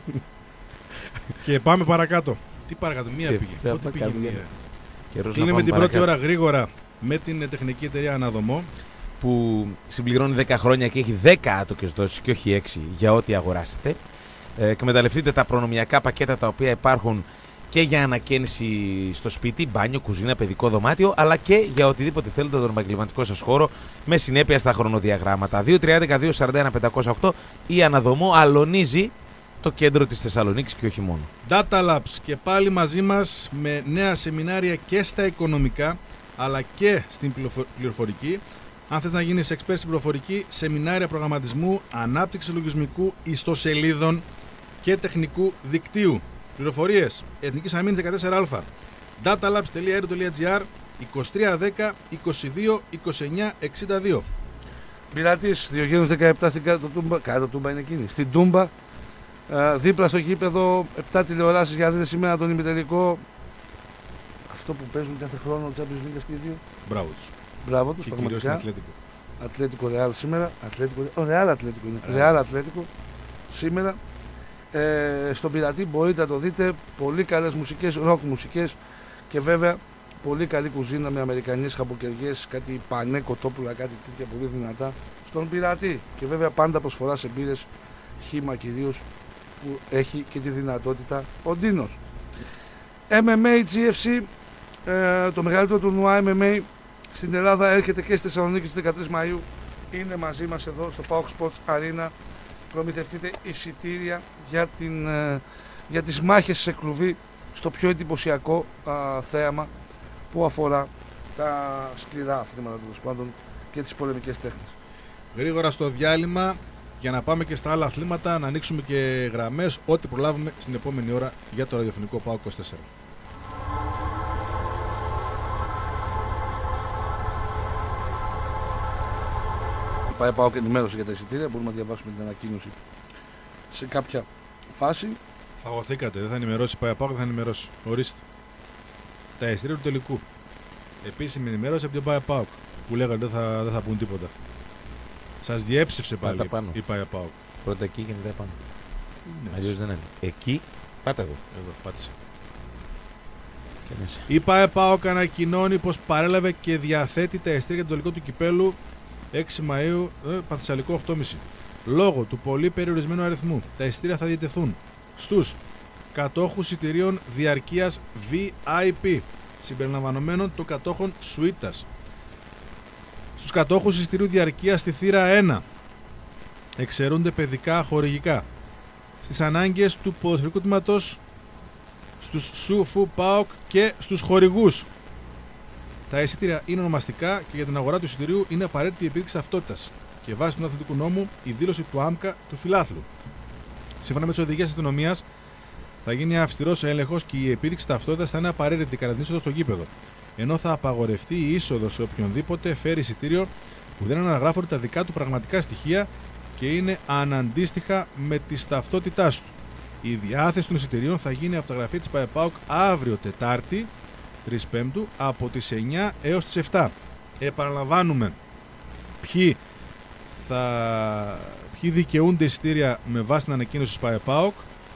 Και πάμε παρακάτω. Τι παρακάτω, μία πήγε. Πότε πήγε μία. Κλείνουμε την πρώτη ώρα γρήγορα με την τεχνική εταιρεία Αναδομό, που συμπληρώνει δέκα χρόνια και έχει δέκα άτοκες δόσεις και όχι έξι για ό,τι αγοράσετε. Ε, εκμεταλλευτείτε τα προνομιακά πακέτα τα οποία υπάρχουν και για ανακαίνιση στο σπίτι, μπάνιο, κουζίνα, παιδικό δωμάτιο, αλλά και για οτιδήποτε θέλετε τον επαγγελματικό σας χώρο με συνέπεια στα χρονοδιαγράμματα. δύο τρία ένα δύο τέσσερα ένα πεντακόσια οκτώ η Αναδομό αλωνίζει το κέντρο της Θεσσαλονίκης και όχι μόνο. Data Labs και πάλι μαζί μας με νέα σεμινάρια και στα οικονομικά αλλά και στην πληροφορική. Αν θες να γίνεις expert στην πληροφορική, σεμινάρια προγραμματισμού, ανάπτυξη λογισμικού, ιστοσελίδων και τεχνικού δικτύου. Πληροφορίες Εθνικής Αμήνης δεκατέσσερα α, datalabs τελεία aero τελεία gr, είκοσι τρία δέκα είκοσι δύο είκοσι εννιά εξήντα δύο. Πειρατής Διογένους δεκαεπτά στην κάτω Τούμπα, κάτω Τούμπα είναι εκείνη, στην Τούμπα, ε, δίπλα στο γήπεδο, επτά τηλεοράσεις για δείτε σήμερα τον ημιτελικό. Αυτό που παίζουν κάθε χρόνο Champions League αυτοί οι δύο. Μπράβο τους. Μπράβο τους, πραγματικά. Ατλέτικο. Ατλέτικο Ρεάλ σήμερα. Ατλέτικο, ο Ρεάλ Ατλέτικο είναι. Ρεάλ Ατλέτικο σήμερα. Ε, στον Πειρατή μπορείτε να το δείτε. Πολύ καλές μουσικές, ροκ μουσικές και βέβαια πολύ καλή κουζίνα με αμερικανίες χαμποκαιριές, κάτι πανέ, κοτόπουλα, κάτι τέτοια πολύ δυνατά. Στον Πειρατή και βέβαια πάντα προσφορά σε μπύρες, χύμα κυρίως, που έχει και τη δυνατότητα ο Ντίνος. εμ εμ έι τζι εφ σι, ε, το μεγαλύτερο τουρνουά εμ εμ έι στην Ελλάδα, έρχεται και στη Θεσσαλονίκη στις δεκατρείς Μαΐου. Είναι μαζί μας εδώ στο Πάοκ Sports Arena. Προμηθευτείτε εισιτήρια για, την, ε, για τις μάχες σε κλουβί στο πιο εντυπωσιακό α, θέαμα που αφορά τα σκληρά αθλήματα τέλος πάντων και τις πολεμικές τέχνες. Γρήγορα στο διάλειμμα για να πάμε και στα άλλα αθλήματα, να ανοίξουμε και γραμμές, ό,τι προλάβουμε στην επόμενη ώρα για το ραδιοφωνικό Πάοκ είκοσι τέσσερα. Πάει πάω και ενημέρωση για τα εισιτήρια, μπορούμε να διαβάσουμε την ανακοίνωση σε κάποια φάση. Φαγωθήκατε, δεν θα ενημερώσει, πάει πάω και θα ενημερώσει. Ορίστε. Τα εισιτήρια του τελικού. Επίσημη ενημέρωση από την Πάε ΠΑΟΚ που λέγανε δεν θα, δεν θα πούν τίποτα. Σας διέψευσε πάλι η Πάε ΠΑΟΚ. Πρώτα εκεί και μετά πάνω. Ναι. Αλλιώς δεν είναι. Εκεί, πάτε εδώ. Εδώ, πάτησε. Και μέσα. Η Πάε ΠΑΟΚ ανακοινώνει πως παρέλαβε και διαθέτει τα εισιτήρια για το τελικό του κυπέλου έξι Μαΐου, ε, Πανθεσσαλικό οκτώ και μισή. Λόγω του πολύ περιορισμένου αριθμού, τα εισιτήρια θα διατεθούν στους κατόχους εισιτηρίων διαρκείας βι άι πι, συμπεριλαμβανομένων των κατόχων σουίτας. Στους κατόχους εισιτηρίου διαρκείας στη θύρα ένα εξαιρούνται παιδικά χορηγικά. Στις ανάγκες του ποδοσφαιρικού τμήματος, στους ΣΟΥΦΟΥ ΠΑΟΚ και στους χορηγούς. Τα εισιτήρια είναι ονομαστικά και για την αγορά του εισιτηρίου είναι απαραίτητη η επίδειξη ταυτότητας και βάσει του αθλητικού νόμου η δήλωση του ΆΜΚΑ του φιλάθλου. Σύμφωνα με τις οδηγίες της αστυνομίας, θα γίνει αυστηρός έλεγχος και η επίδειξη ταυτότητας θα είναι απαραίτητη κατά την είσοδο στο γήπεδο. Ενώ θα απαγορευτεί η είσοδο σε οποιονδήποτε φέρει εισιτήριο που δεν αναγράφονται τα δικά του πραγματικά στοιχεία και είναι αναντίστοιχα με τη ταυτότητά του. Η διάθεση των εισιτηρίων θα γίνει από τα γραφεία της ΠΑΕΠΑΟΚ αύριο Τετάρτη, τρεις Πέμπτου, από τις εννιά έως τις επτά. Επαναλαμβάνουμε, ποιοι, θα... ποιοι δικαιούνται εισιτήρια με βάση την ανακοίνωση της ΠΑΕΠΑΟΚ.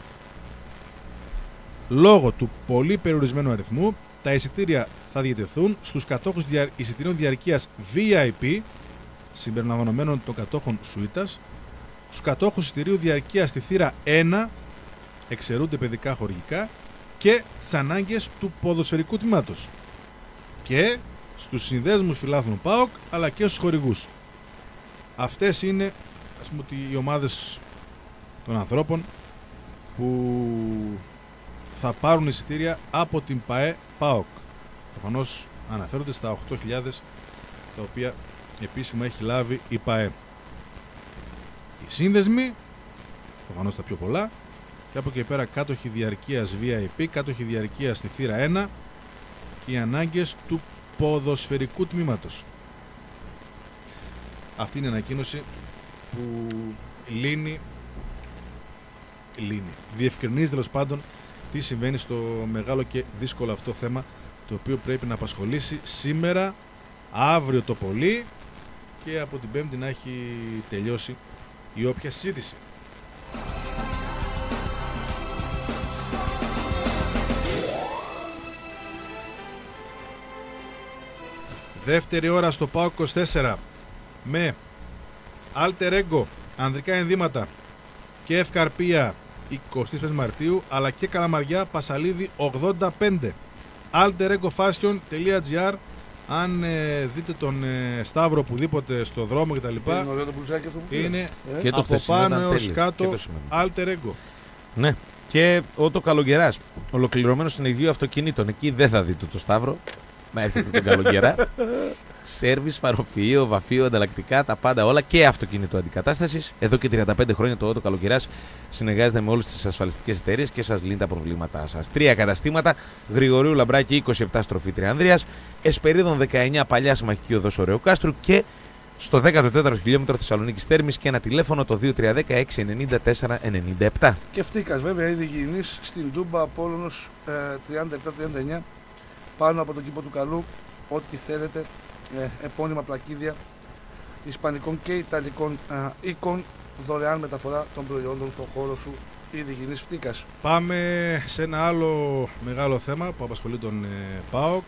Λόγω του πολύ περιορισμένου αριθμού, τα εισιτήρια θα διατεθούν στους κατόχους δια... εισιτηρίων διαρκείας βι άι πι, συμπεριλαμβανομένων των κατόχων σουίτας, στους κατόχους εισιτηρίου διαρκείας στη θύρα ένα, εξαιρούνται παιδικά χορηγικά, και στις ανάγκες του ποδοσφαιρικού τμήματος και στους συνδέσμους φιλάθλων ΠΑΟΚ αλλά και στους χορηγούς. Αυτές είναι, ας πούμε, οι ομάδες των ανθρώπων που θα πάρουν εισιτήρια από την ΠΑΕ ΠΑΟΚ. Προφανώς αναφέρονται στα οκτώ χιλιάδες τα οποία επίσημα έχει λάβει η ΠΑΕ. Οι σύνδεσμοι, προφανώς τα πιο πολλά, και από εκεί πέρα κάτοχοι διαρκείας βι άι πι, κάτοχοι διαρκείας στη θύρα ένα και οι ανάγκες του ποδοσφαιρικού τμήματος. Αυτή είναι η ανακοίνωση που λύνει, λύνει, διευκρινίζει τέλος πάντων τι συμβαίνει στο μεγάλο και δύσκολο αυτό θέμα, το οποίο πρέπει να απασχολήσει σήμερα, αύριο το πολύ, και από την Πέμπτη να έχει τελειώσει η όποια συζήτηση. Δεύτερη ώρα στο ΠΑΟΚ είκοσι τέσσερα με Alter Ego, ανδρικά ενδύματα και Ευκαρπία εικοστή πέμπτη Μαρτίου, αλλά και Καλαμαριά Πασαλίδη ογδόντα πέντε. alter ego fashion τελεία τζι άρ. Αν ε, δείτε τον ε, Σταύρο οπουδήποτε στο δρόμο κτλ. Είναι ωραίο το μπλουζάκι αυτό που είναι ε? και από πάνω έως κάτω Alter Ego. Ναι. Και ο το Καλογεράς, ολοκληρωμένο συνεργείο αυτοκινήτων. Εκεί δεν θα δείτε το Σταύρο. Μα έρχεται τον Καλογερά. Σέρβις, φαροφυείο, βαφείο, ανταλλακτικά, τα πάντα όλα και αυτοκίνητο αντικατάστασης. Εδώ και τριάντα πέντε χρόνια το Ότο Καλογεράς συνεργάζεται με όλες τις ασφαλιστικές εταιρείες και σας λύνει τα προβλήματά σας. Τρία καταστήματα: Γρηγορίου Λαμπράκη είκοσι επτά στροφή Τριανδρίας, Εσπερίδων δεκαεννιά Παλιά Συμμαχική Οδός Ωρεοκάστρου και στο δέκατο τέταρτο χιλιόμετρο Θεσσαλονίκης Θέρμης και ένα τηλέφωνο το δύο τρία ένα μηδέν έξι εννιά τέσσερα εννιά επτά. Και Φτίκας βέβαια, ήδη υγιεινής στην Τούμπα Απόλλωνος ε, τριάντα επτά τριάντα εννιά πάνω από τον κήπο του Καλού. Ό,τι θέλετε, ε, επώνυμα πλακίδια ισπανικών και ιταλικών ε, οίκων, δωρεάν μεταφορά των προϊόντων στον χώρο σου, ήδη υγιεινής Φτίκας. Πάμε σε ένα άλλο μεγάλο θέμα που απασχολεί τον ε, ΠΑΟΚ.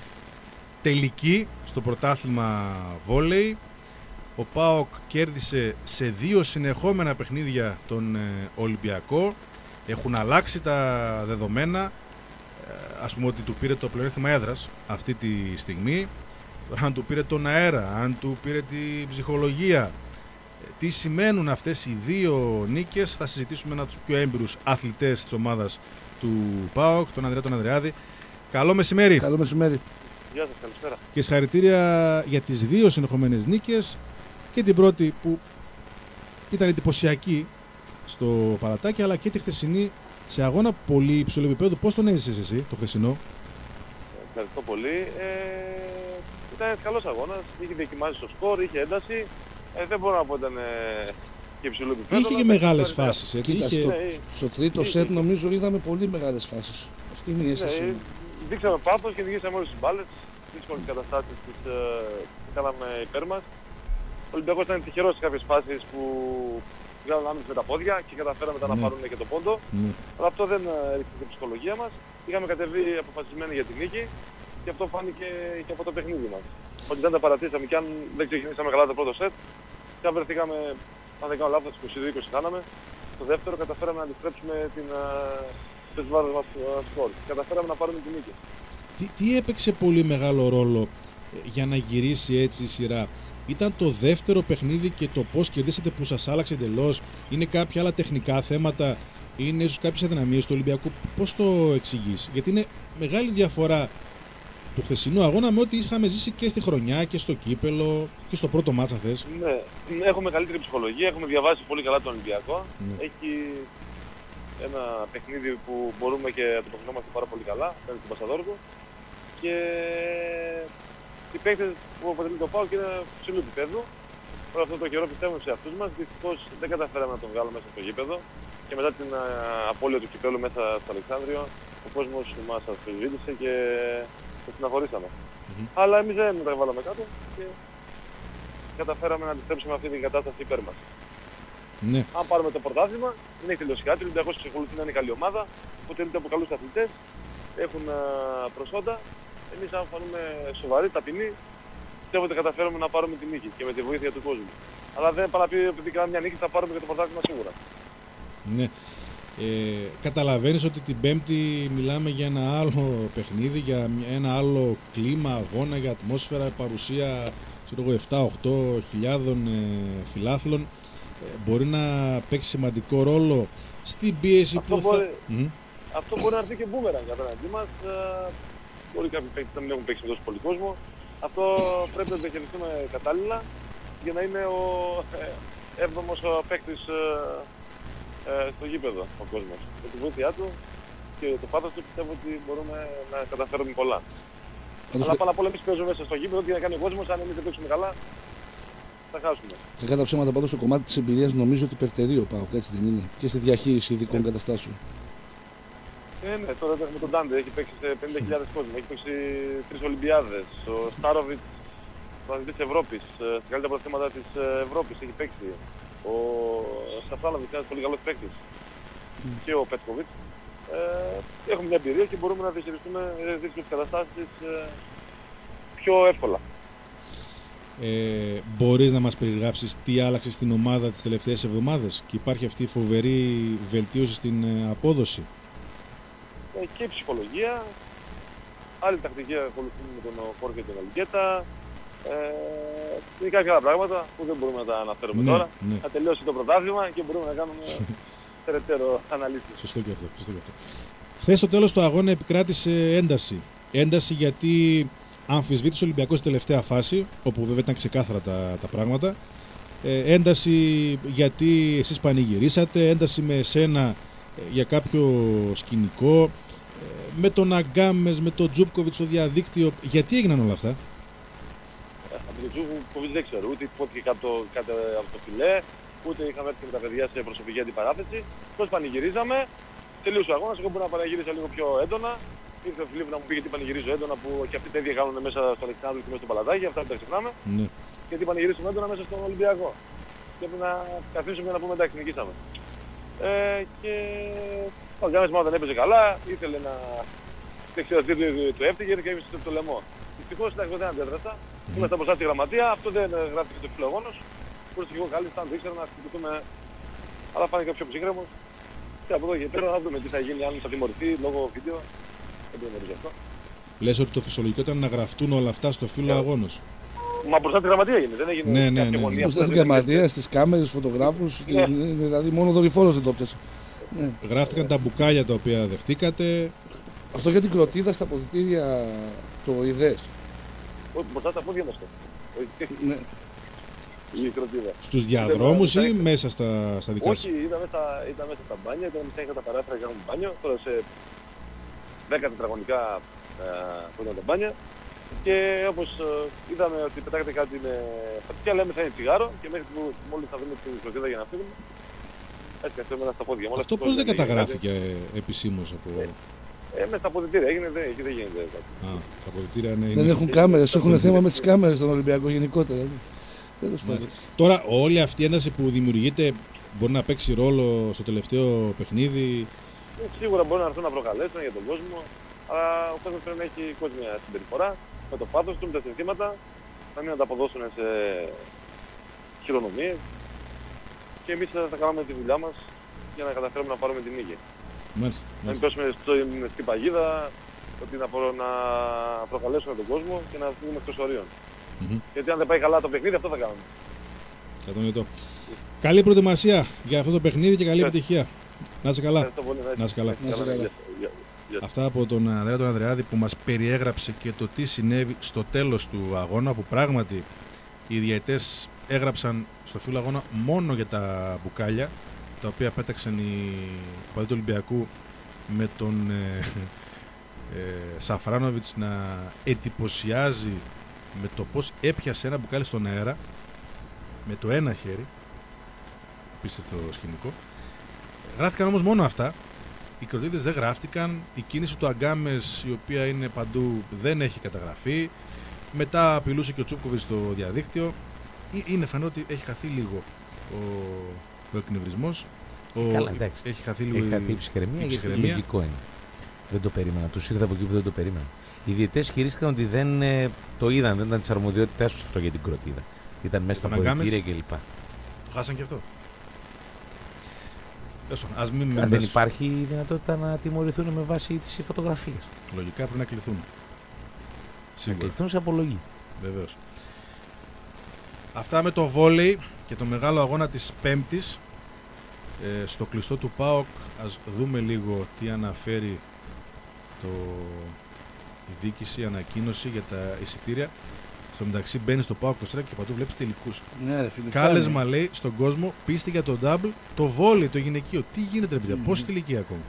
Τελική στο πρωτάθλημα βόλεϊ. Ο ΠΑΟΚ κέρδισε σε δύο συνεχόμενα παιχνίδια τον ε, Ολυμπιακό. Έχουν αλλάξει τα δεδομένα. Ας πούμε ότι του πήρε το πλεονέκτημα έδρας αυτή τη στιγμή. Αν του πήρε τον αέρα, αν του πήρε την ψυχολογία, τι σημαίνουν αυτές οι δύο νίκες, θα συζητήσουμε με ένα από τους πιο έμπειρους αθλητές της ομάδας του ΠΑΟΚ, τον Ανδρέα τον Ανδρεάδη. Καλό μεσημέρι. Καλό μεσημέρι. Γεια σας, καλησπέρα. Και συγχαρητήρια για τις δύο συνεχομένες νίκες και την πρώτη που ήταν εντυπωσιακή στο Παλατάκι, αλλά και τη χθεσινή σε αγώνα πολύ υψηλού επίπεδου. Πώς τον έζησες εσύ το χθεσινό? Ευχαριστώ πολύ. Ε, ήταν καλός αγώνας, είχε δοκιμάσει στο σκορ, είχε ένταση. Ε, δεν μπορώ να πω ήταν ε, και υψηλού επίπεδου. Είχε και μεγάλες φάσεις. Έτσι. Κοίτα, είχε... στο, ναι, στο τρίτο είχε, σετ είχε. νομίζω είδαμε πολύ μεγάλες φάσεις. Αυτή είναι η αίσθηση. Ναι, δείξαμε πάθος και διηγήσαμε όλες τις μπάλες. Δύσκολες καταστάσεις τις ε, κάναμε υπέρ μας. Ο Ολυμπιακός ήταν τυχερός σε κάποιες φάσεις που βγάλαν άμυνες με τα πόδια και καταφέραμε μετά ναι. να πάρουν και το πόντο. Ναι. Αλλά αυτό δεν έριξε την ψυχολογία μας. Είχαμε κατεβεί αποφασισμένοι για την νίκη και αυτό φάνηκε και από το παιχνίδι μας. Ότι δεν τα παρατήσαμε και αν δεν ξεκινήσαμε καλά το πρώτο σετ, και αν βρεθήκαμε, αν δεν κάνω λάθος, είκοσι δύο είκοσι κάναμε, στο δεύτερο καταφέραμε να αντιστρέψουμε την βάρος μας σκορ. Καταφέραμε να πάρουμε την νίκη. Τι, τι έπαιξε πολύ μεγάλο ρόλο για να γυρίσει έτσι η σειρά? Ήταν το δεύτερο παιχνίδι και το πώς κερδίσατε που σας άλλαξε εντελώς? Είναι κάποια άλλα τεχνικά θέματα? Είναι ίσως κάποιες αδυναμίες του Ολυμπιακού? Πώς το εξηγείς? Γιατί είναι μεγάλη διαφορά του χθεσινού αγώνα με ό,τι είχαμε ζήσει και στη χρονιά και στο κύπελο και στο πρώτο μάτσα, αν θες. Ναι, έχουμε καλύτερη ψυχολογία, έχουμε διαβάσει πολύ καλά τον Ολυμπιακό. Ναι. Έχει ένα παιχνίδι που μπορούμε και να το παιχνόμαστε πάρα πολύ καλά, πέρα στην Πασαδόρκο. Και οι παίκτες που αποτελεί το ΠΑΟΚ είναι ψηλού επίπεδου. Όλο αυτό το καιρό πιστεύουμε σε αυτούς μας. Δυστυχώς δεν καταφέραμε να τον βγάλουμε μέσα στο γήπεδο. Και μετά την α, απώλεια του κυπέλου μέσα στο Αλεξάνδριο, ο κόσμος μας αμφισβήτησε και το συναχωρήσαμε. Mm-hmm. Αλλά εμείς δεν τα βάλαμε κάτω και καταφέραμε να αντιστρέψουμε αυτή την κατάσταση υπέρ μας. Ναι. Αν πάρουμε το πρωτάθλημα, δεν έχει τελειώσει κάτι. Ο Ολυμπιακός εξακολουθεί να είναι καλή ομάδα, που τελείται από καλούς αθλητές, έχουν α, προσόντα. Εμείς αν φανούμε σοβαροί, ταπεινοί, πιστεύω ότι καταφέρουμε να πάρουμε τη νίκη και με τη βοήθεια του κόσμου. Αλλά δεν πάει να πει επειδή κάναμε μια νίκη θα πάρουμε και το πρωτάθλημα σίγουρα. Ναι. Ε, καταλαβαίνεις ότι την Πέμπτη μιλάμε για ένα άλλο παιχνίδι, για ένα άλλο κλίμα, αγώνα, για ατμόσφαιρα, παρουσία επτά οκτώ χιλιάδων ε, φιλάθλων. Ε, μπορεί να παίξει σημαντικό ρόλο στην πίεση αυτό που μπορεί, θα... Mm. Αυτό μπορεί να έρθει και μπούμεραν απέναντί μας. Ε, μπορεί κάποιοι παίκτες να μην έχουν παίξει με τόσο πολύ κόσμο. Αυτό πρέπει να το διαχειριστούμε κατάλληλα για να είναι ο ε, έβδομος παίκτης ε, ε, στο γήπεδο ο κόσμος. Με τη βοήθειά του και το πάθος του πιστεύω ότι μπορούμε να καταφέρουμε πολλά. Πάντως αλλά πάνω απ' όλα εμείς παίζουμε μέσα στο γήπεδο και να κάνει ο κόσμος, αν εμείς δεν παίξουμε καλά θα χάσουμε. Κακά τα ψέματα πάντως στο κομμάτι της εμπειρίας νομίζω ότι υπερτερεί ο ΠΑΟΚ, έτσι δεν είναι? Και στη διαχείριση ειδικών yeah. καταστάσεων. Ε, ναι, τώρα έχουμε τον Τάντε, έχει παίξει σε πενήντα χιλιάδες κόσμο, έχει παίξει τρεις Ολυμπιάδες. Ο Στάροβιτς πρωταθλητής της Ευρώπης, στα καλύτερα πρωταθλήματα της Ευρώπης έχει παίξει. Ο Σαφράνοβιτς είναι ένας πολύ καλός παίκτης. Mm. Και ο Πέτκοβιτς. Ε, έχουμε μια εμπειρία και μπορούμε να διαχειριστούμε δύσκολες καταστάσεις ε, πιο εύκολα. Ε, μπορείς να μας περιγράψεις τι άλλαξε στην ομάδα τις τελευταίες εβδομάδες και υπάρχει αυτή η φοβερή βελτίωση στην ε, απόδοση? Ε, και η ψυχολογία, άλλη τακτική ακολουθούμε με τον Χόρχε και τον Αλγκέτα. Ε, είναι κάποια άλλα πράγματα που δεν μπορούμε να τα αναφέρουμε ναι, τώρα. Ναι. Θα τελειώσει το πρωτάθλημα και μπορούμε να κάνουμε περαιτέρω αναλύσεις. Σωστό και αυτό. Σωστό και αυτό. Χθες στο τέλος του αγώνα επικράτησε ένταση. Ένταση γιατί αμφισβήτησε ο Ολυμπιακός στην τελευταία φάση, όπου βέβαια ήταν ξεκάθαρα τα, τα πράγματα. Ε, ένταση γιατί εσείς πανηγυρίσατε, ένταση με εσένα ε, για κάποιο σκηνικό, ε, με τον Αγκάμες, με τον Τζούπκοβιτς στο διαδίκτυο. Γιατί έγιναν όλα αυτά? Από τον Τζούπκοβιτς δεν ξέρω, ούτε υπόθηκε κάτω, κάτω από το φιλέ, ούτε είχαμε έρθει με τα παιδιά σε προσωπική αντιπαράθεση. Πώς πανηγυρίζαμε, τελείωσε ο αγώνας, εγώ μπορώ να πανηγύρισα λίγο πιο έντονα. Ήρθε ο Φιλίππου να μου πει γιατί πανηγυρίζω έντονα, που και αυτοί τα ίδια κάνουν μέσα στο Αλεξάνδρου και μέσα στο Παλατάκι, αυτά δεν τα ξεχνάμε. Ναι. Γιατί πανηγυρίζουμε έντονα μέσα στον Ολυμπιακό. Και πρέπει να καθίσουμε να πούμε εντάξει, νικήσαμε. Ε, και ο Γιάννης μάλλον δεν έπαιζε καλά, ήθελε να δεξιοδοτήρι του έφτυγε και έμεισε στο λαιμό. Δυστυχώς εντάξει, δεν αντέδρασα. Mm. Είμαστε μπροστά στη γραμματεία, αυτό δεν γράφτηκε στο φιλογόνος. Μπορούσα και εγώ κάλλιστα, αν το ήξερα να χτυπηθούμε, αλλά φάνηκε πιο ψύχρεμος. Και από εδώ και πέρα θα δούμε τι θα γίνει, αν θα τιμωρηθεί λόγω βίντεο. Δεν το αυτό. Λες ότι το φυσιολογικό ήταν να γραφτούν όλα αυτά στο φύλλο yeah. αγώνος? Μα μπροστά στη γραμματεία έγινε, δεν έγινε. Ναι, ναι, ναι. ναι. Μπροστά στη γραμματεία, στις κάμερες, στους φωτογράφους, yeah. δηλαδή μόνο ο δορυφόρος δεν το πιάσε. Ναι. Γράφτηκαν τα μπουκάλια τα οποία δεχτήκατε. Αυτό για την κροτίδα στα αποδυτήρια το είδες? Όχι, μπροστά στα πόδια μας το. Ναι. Η κροτίδα. Στους διαδρόμους ή μέσα στα, στα δικά σας? Όχι, ήταν μέσα, ήταν μέσα στα μπάνια, ήταν μέσα στα παράθυρα και κάνουμε μπάνιο. Τώρα σε δέκα τετραγωνικά ε, που ήταν τα μπάνια. Και όπως ε, είδαμε ότι πετάγεται κάτι με φωτιά, λέμε θα είναι τσιγάρο και μέχρι που μόλις θα δούμε την κροτίδα για να φύγουμε. Έτσι καθόμαστε στα πόδια. Αυτό πώς δεν καταγράφηκε επισήμως από... Ε, ε, μέσα στα αποδυτήρια έγινε, δεν, δεν γίνεται κάτι. Α, τα αποδυτήρια είναι... Δεν έχουν κάμερες, έχουν θέμα με τις κάμερες στον Ολυμπιακό γενικότερα. Τέλος πάντων. Τώρα όλη αυτή η ένταση που δημιουργείται μπορεί να παίξει ρόλο στο τελευταίο παιχνίδι? Σίγουρα μπορεί να έρθουν να προκαλέσουν για τον κόσμο, αλλά ο κόσμος πρέπει να έχει κόσμια συμπεριφορά, με το πάθος του, με τα συνθήματα, να μην ανταποδώσουν σε χειρονομίες και εμείς θα κάνουμε τη δουλειά μας για να καταφέρουμε να πάρουμε την νίκη. Μάλιστα. Να μην πέσουμε στην παγίδα, ότι να, προ... να προκαλέσουμε τον κόσμο και να βγούμε εκτός ορίων. Mm-hmm. Γιατί αν δεν πάει καλά το παιχνίδι, αυτό θα κάνουμε. Κατανοητό. Καλή προετοιμασία για αυτό το παιχνίδι και καλή επιτυχία. Να είσαι καλά. Να είσαι καλά. Να είσαι καλά. Αυτά από τον Ανδρέα τον Ανδρεάδη που μας περιέγραψε και το τι συνέβη στο τέλος του αγώνα, που πράγματι οι διαιτές έγραψαν στο φύλλο αγώνα μόνο για τα μπουκάλια, τα οποία πέταξαν οι οπαδοί του Ολυμπιακού με τον ε, ε, Σαφράνοβιτς να εντυπωσιάζει με το πώς έπιασε ένα μπουκάλι στον αέρα με το ένα χέρι. Πίστευτο σκηνικό. Γράφτηκαν όμως μόνο αυτά. Οι κροτίδες δεν γράφτηκαν. Η κίνηση του Αγκάμες, η οποία είναι παντού, δεν έχει καταγραφεί. Μετά απειλούσε και ο Τσούπκοβιτς στο διαδίκτυο. Είναι φανερό ότι έχει χαθεί λίγο ο, ο εκνευρισμός. Καλά, εντάξει. Έχει χαθεί λίγο έχει χαθεί η ψυχραιμία, γιατί λογικό είναι. Δεν το περίμενα. Τους ήρθε από εκεί που δεν το περίμενα. Οι διαιτές χειρίστηκαν ότι δεν ε, το είδαν, δεν ήταν της αρμοδιότητάς τους αυτό για την κροτίδα. Ήταν μέσα στα αποδυτήρια κλπ. Το χάσαν και αυτό. Ας μην Αν δεν υπάρχει δυνατότητα να τιμωρηθούν με βάση τις φωτογραφίες. Λογικά πρέπει να κληθούν. Να κληθούν σε απολογή. Βεβαίως. Αυτά με το βόλεϊ και το μεγάλο αγώνα της Πέμπτης. Ε, στο κλειστό του ΠΑΟΚ ας δούμε λίγο τι αναφέρει το... η διοίκηση, η ανακοίνωση για τα εισιτήρια. Στο μεταξύ μπαίνει στο ΠΑΟΚ είκοσι τρία και παντού βλέπεις τελικούς. Ναι, κάλεσμα λέει στον κόσμο, πίστη για το double, το βόλεϊ, το γυναικείο. Τι γίνεται ρε παιδιά, mm-hmm. πόση ηλικία ακόμα.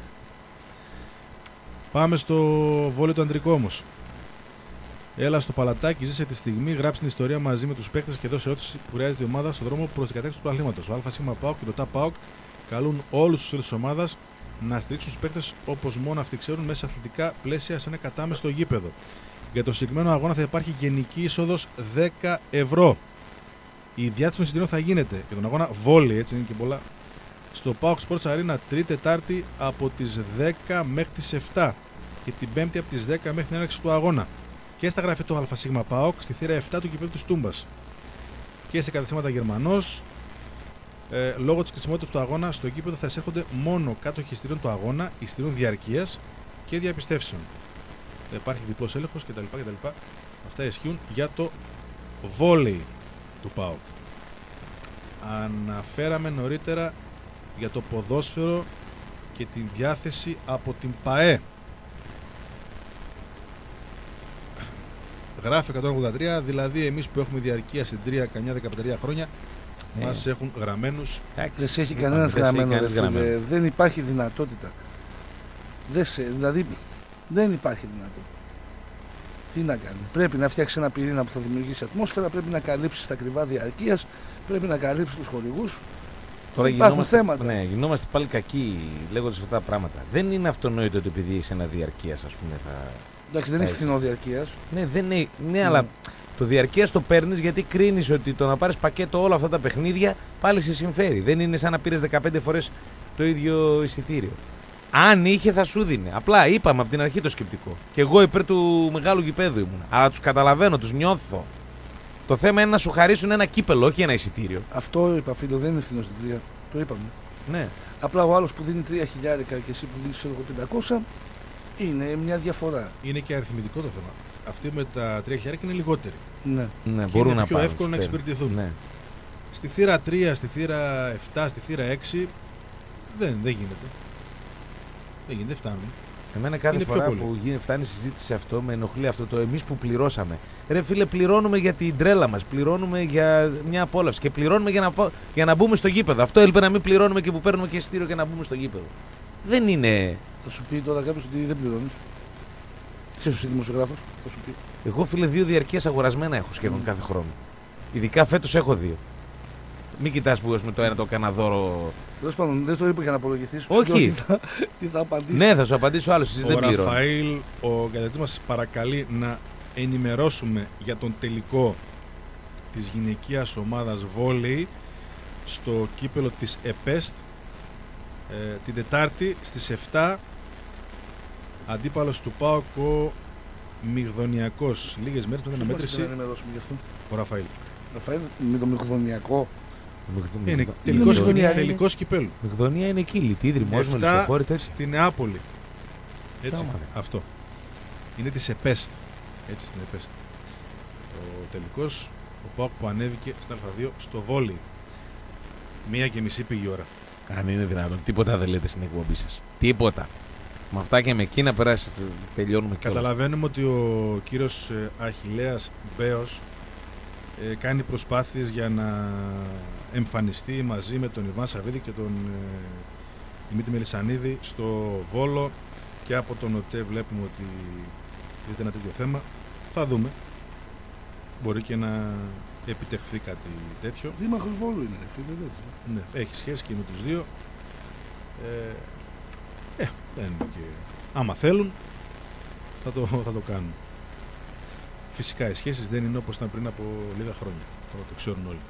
Πάμε στο βόλεϊ το αντρικό όμως. Έλα στο Παλατάκι, ζήσε τη στιγμή, γράψει την ιστορία μαζί με τους παίκτες και δώσε όθηση που χρειάζεται η ομάδα στον δρόμο προς την κατεύθυνση του αθλήματος. Ο ΑΣ ΠΑΟΚ και το ΤΑ ΠΑΟΚ καλούν όλους τους φίλους της ομάδας να στηρίξουν τους παίκτες όπως μόνο αυτοί ξέρουν μέσα σε αθλητικά πλαίσια σε ένα κατάμεστο γήπεδο. Για το συγκεκριμένο αγώνα θα υπάρχει γενική είσοδος δέκα ευρώ. Η διάθεση των εισιτηρίων θα γίνεται για τον αγώνα βόλεϊ, έτσι είναι και πολλά, στο PAOK Sports Arena Τρίτη Τετάρτη από τις δέκα μέχρι τις επτά και την Πέμπτη από τις δέκα μέχρι την έναρξη του αγώνα. Και στα γραφεία του ΑΣ PAOK στη θύρα επτά του γηπέδου της Τούμπας. Και σε καταστήματα Γερμανός, ε, λόγω της κρισιμότητας του αγώνα, στο γήπεδο θα εισέρχονται μόνο κάτοχοι εισιτηρίων του αγώνα, εισιτηρίων διαρκείας και διαπιστεύσεων. Θα υπάρχει διπλός έλεγχος κτλ, κτλ. Αυτά ισχύουν για το βόλεϊ του ΠΑΟΚ. Αναφέραμε νωρίτερα για το ποδόσφαιρο και την διάθεση από την ΠΑΕ. Γράφει εκατόν ογδόντα τρία, δηλαδή εμείς που έχουμε διαρκεία στην τρία καμιά δεκαπέντε χρόνια, ε. μας έχουν γραμμένους. Δεν σε έχει κανένας γραμμένο, ρε, γραμμένο. Δεν υπάρχει δυνατότητα. Δεν σε, δηλαδή δεν υπάρχει δυνατότητα. Τι να κάνει. Πρέπει να φτιάξει ένα πυρήνα που θα δημιουργήσει ατμόσφαιρα, πρέπει να καλύψει τα ακριβά διαρκείας, πρέπει να καλύψει τους χορηγούς. Τώρα γινόμαστε, θέματα. Ναι, γινόμαστε πάλι κακοί λέγοντας αυτά τα πράγματα. Δεν είναι αυτονόητο ότι επειδή είσαι ένα διαρκείας, ας πούμε, θα. Εντάξει, δεν έχει φθηνό διαρκείας. Ναι, δεν είναι, ναι, mm. αλλά το διαρκείας το παίρνεις γιατί κρίνεις ότι το να πάρεις πακέτο όλα αυτά τα παιχνίδια πάλι σε συμφέρει. Δεν είναι σαν να πήρες δεκαπέντε φορές το ίδιο εισιτήριο. Αν είχε, θα σου δίνει. Απλά είπαμε από την αρχή το σκεπτικό. Και εγώ υπέρ του μεγάλου γηπέδου ήμουν. Αλλά τους καταλαβαίνω, τους νιώθω. Το θέμα είναι να σου χαρίσουν ένα κύπελο, όχι ένα εισιτήριο. Αυτό είπα, φίλο, δεν είναι φθηνό στην τρία. Το είπαμε. Ναι. Απλά ο άλλος που δίνει τρία χιλιάρικα και εσύ που δίνεις πεντακόσια είναι μια διαφορά. Είναι και αριθμητικό το θέμα. Αυτοί με τα τρία χιλιάρικα είναι λιγότεροι. Ναι, ναι, και μπορούν είναι να πιο πάρουν, εύκολο να εξυπηρετηθούν. Ναι. Στη θύρα τρία, στη θύρα επτά, στη θύρα έξι δεν, δεν γίνεται. Δεν γίνεται, δεν φτάνουν. Εμένα κάθε είναι φορά που γίνει, φτάνει η συζήτηση σε αυτό, με ενοχλεί αυτό το εμείς που πληρώσαμε. Ρε φίλε, πληρώνουμε για την τρέλα μας, πληρώνουμε για μια απόλαυση και πληρώνουμε για να, για να μπούμε στο γήπεδο. Αυτό έλπε να μην πληρώνουμε και που παίρνουμε και εισιτήριο για να μπούμε στο γήπεδο. Δεν είναι. Θα σου πει τώρα κάποιος ότι δεν πληρώνεις. Είσαι ο δημοσιογράφος, θα σου πει. Εγώ, φίλε, δύο διαρκείες αγορασμένα έχω σχεδόν mm. κάθε χρόνο. Ειδικά φέτος έχω δύο. Μην κοιτάς που με το ένα το έκανα δώρο. Τέλος πάντων, δεν το είπα για να απολογηθείς. Όχι. Τι θα, τι θα απαντήσω. Ναι, θα σου απαντήσω άλλο. Εσείς δεν πληρώνω. Ο Ραφαήλ, ο κατατής μας παρακαλεί να ενημερώσουμε για τον τελικό της γυναικείας ομάδας βόλεϊ στο κύπελο της ΕΠΕΣΤ ε, την Τετάρτη στις επτά. Αντίπαλος του ΠΑΟΚ ο Μυγδονιακός. Λίγες μέρες πριν την αναμέτρηση. Ο Ραφαήλ. Ραφαήλ με το Μυγδονιακό. Είναι τελικός, τελικός κυπέλου. Μυγδονία είναι εκεί, Λιτίδρυ, Μόσμελ, Μελισσοχώρη, τέτοια. Στη Νεάπολη. Έτσι, Άμα, αυτό. Είναι της ΕΠΕΣΤ. Έτσι, στην ΕΠΕΣΤ. Ο τελικός, ο ΠΑΟΚ που ανέβηκε στα Α2 στο βόλεϊ. Μία και μισή πήγε η ώρα. Αν είναι δυνατόν, τίποτα δεν λέτε στην εκπομπή σας. Τίποτα. Με αυτά και με εκεί να περάσει, τελειώνουμε κιόλας. Καταλαβαίνουμε ότι ο κύριος Αχιλλέας Μπέος ε, κάνει προσπάθειες για να εμφανιστεί μαζί με τον Ιβάν Σαββίδη και τον ε, Δημήτρη Μελισσανίδη στο Βόλο, και από τον ΟΤΕ βλέπουμε ότι είναι ένα τέτοιο θέμα. Θα δούμε. Μπορεί και να επιτευχθεί κάτι τέτοιο. Δήμαρχος Βόλου είναι, φίλε. Ναι, έχει σχέση και με τους δύο. Ε, ε, δεν είναι και... Άμα θέλουν, θα το, θα το κάνουν. Φυσικά οι σχέσεις δεν είναι όπως ήταν πριν από λίγα χρόνια. Το, το ξέρουν όλοι.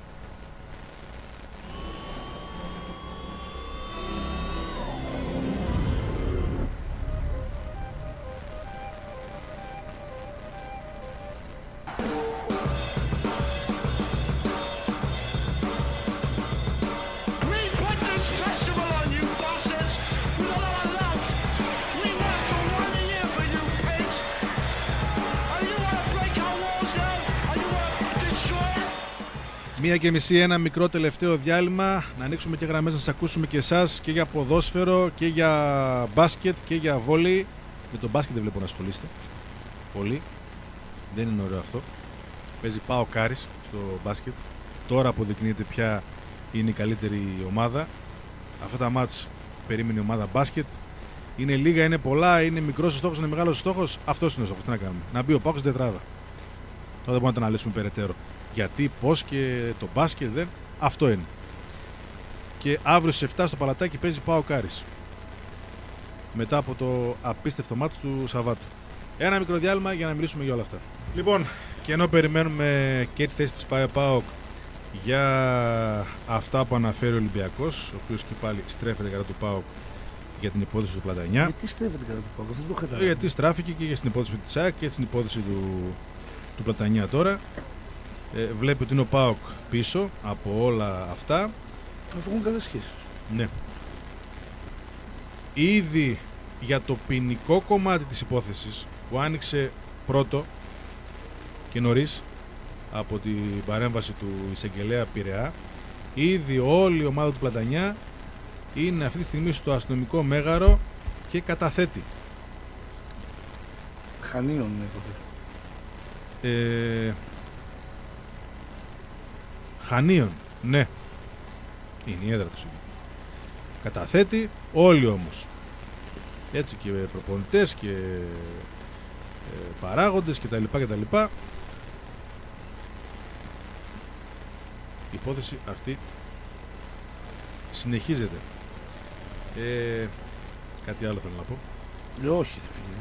Μία και μισή, ένα μικρό τελευταίο διάλειμμα. Να ανοίξουμε και γραμμές να σας ακούσουμε και εσάς και για ποδόσφαιρο και για μπάσκετ και για βόλεϊ. Με το μπάσκετ δεν βλέπω να ασχολείστε πολύ. Δεν είναι ωραίο αυτό. Παίζει ΠΑΟΚ Άρης στο μπάσκετ. Τώρα αποδεικνύεται ποια είναι η καλύτερη ομάδα. Αυτά τα μάτς περίμενε η ομάδα μπάσκετ. Είναι λίγα, είναι πολλά, είναι μικρός ο στόχος, είναι μεγάλος ο στόχος. Αυτός είναι ο στόχος. Τι να κάνουμε. Να μπει ο ΠΑΟΚ στην τετράδα. Τώρα δεν μπορούμε να το αναλύσουμε περαιτέρω. Γιατί, πώς και το μπάσκετ δεν. Αυτό είναι. Και αύριο στις επτά στο Παλατάκι παίζει ΠΑΟΚ Άρης. Μετά από το απίστευτο μάτι του Σαββάτου. Ένα μικρό διάλειμμα για να μιλήσουμε για όλα αυτά. Λοιπόν, και ενώ περιμένουμε και τη θέση της ΠΑΟΚ για αυτά που αναφέρει ο Ολυμπιακός, ο οποίος και πάλι στρέφεται κατά του ΠΑΟΚ για την υπόθεση του Πλατανιά. Γιατί στρέφεται κατά του ΠΑΟΚ, δεν το καταλαβαίνω. Γιατί στράφηκε και για την υπόθεση της ΑΕΚ και στην υπόθεση του, του Πλατανιά τώρα. Ε, βλέπει ότι είναι ο ΠΑΟΚ πίσω από όλα αυτά. Αφού έχουν καλές σχέσεις. Ναι. Ήδη για το ποινικό κομμάτι της υπόθεσης που άνοιξε πρώτο και νωρίς από την παρέμβαση του εισαγγελέα Πειραιά, ήδη όλη η ομάδα του Πλατανιά είναι αυτή τη στιγμή στο αστυνομικό μέγαρο και καταθέτει. Χανίων είναι Ε, Χανίων, ναι. Είναι η έδρα του εκεί. Καταθέτει όλοι όμως. Έτσι και προπονητές και ε, παράγοντες κτλ. κτλ. Η υπόθεση αυτή συνεχίζεται. Ε, κάτι άλλο θέλω να πω. Ε, όχι, φίλε.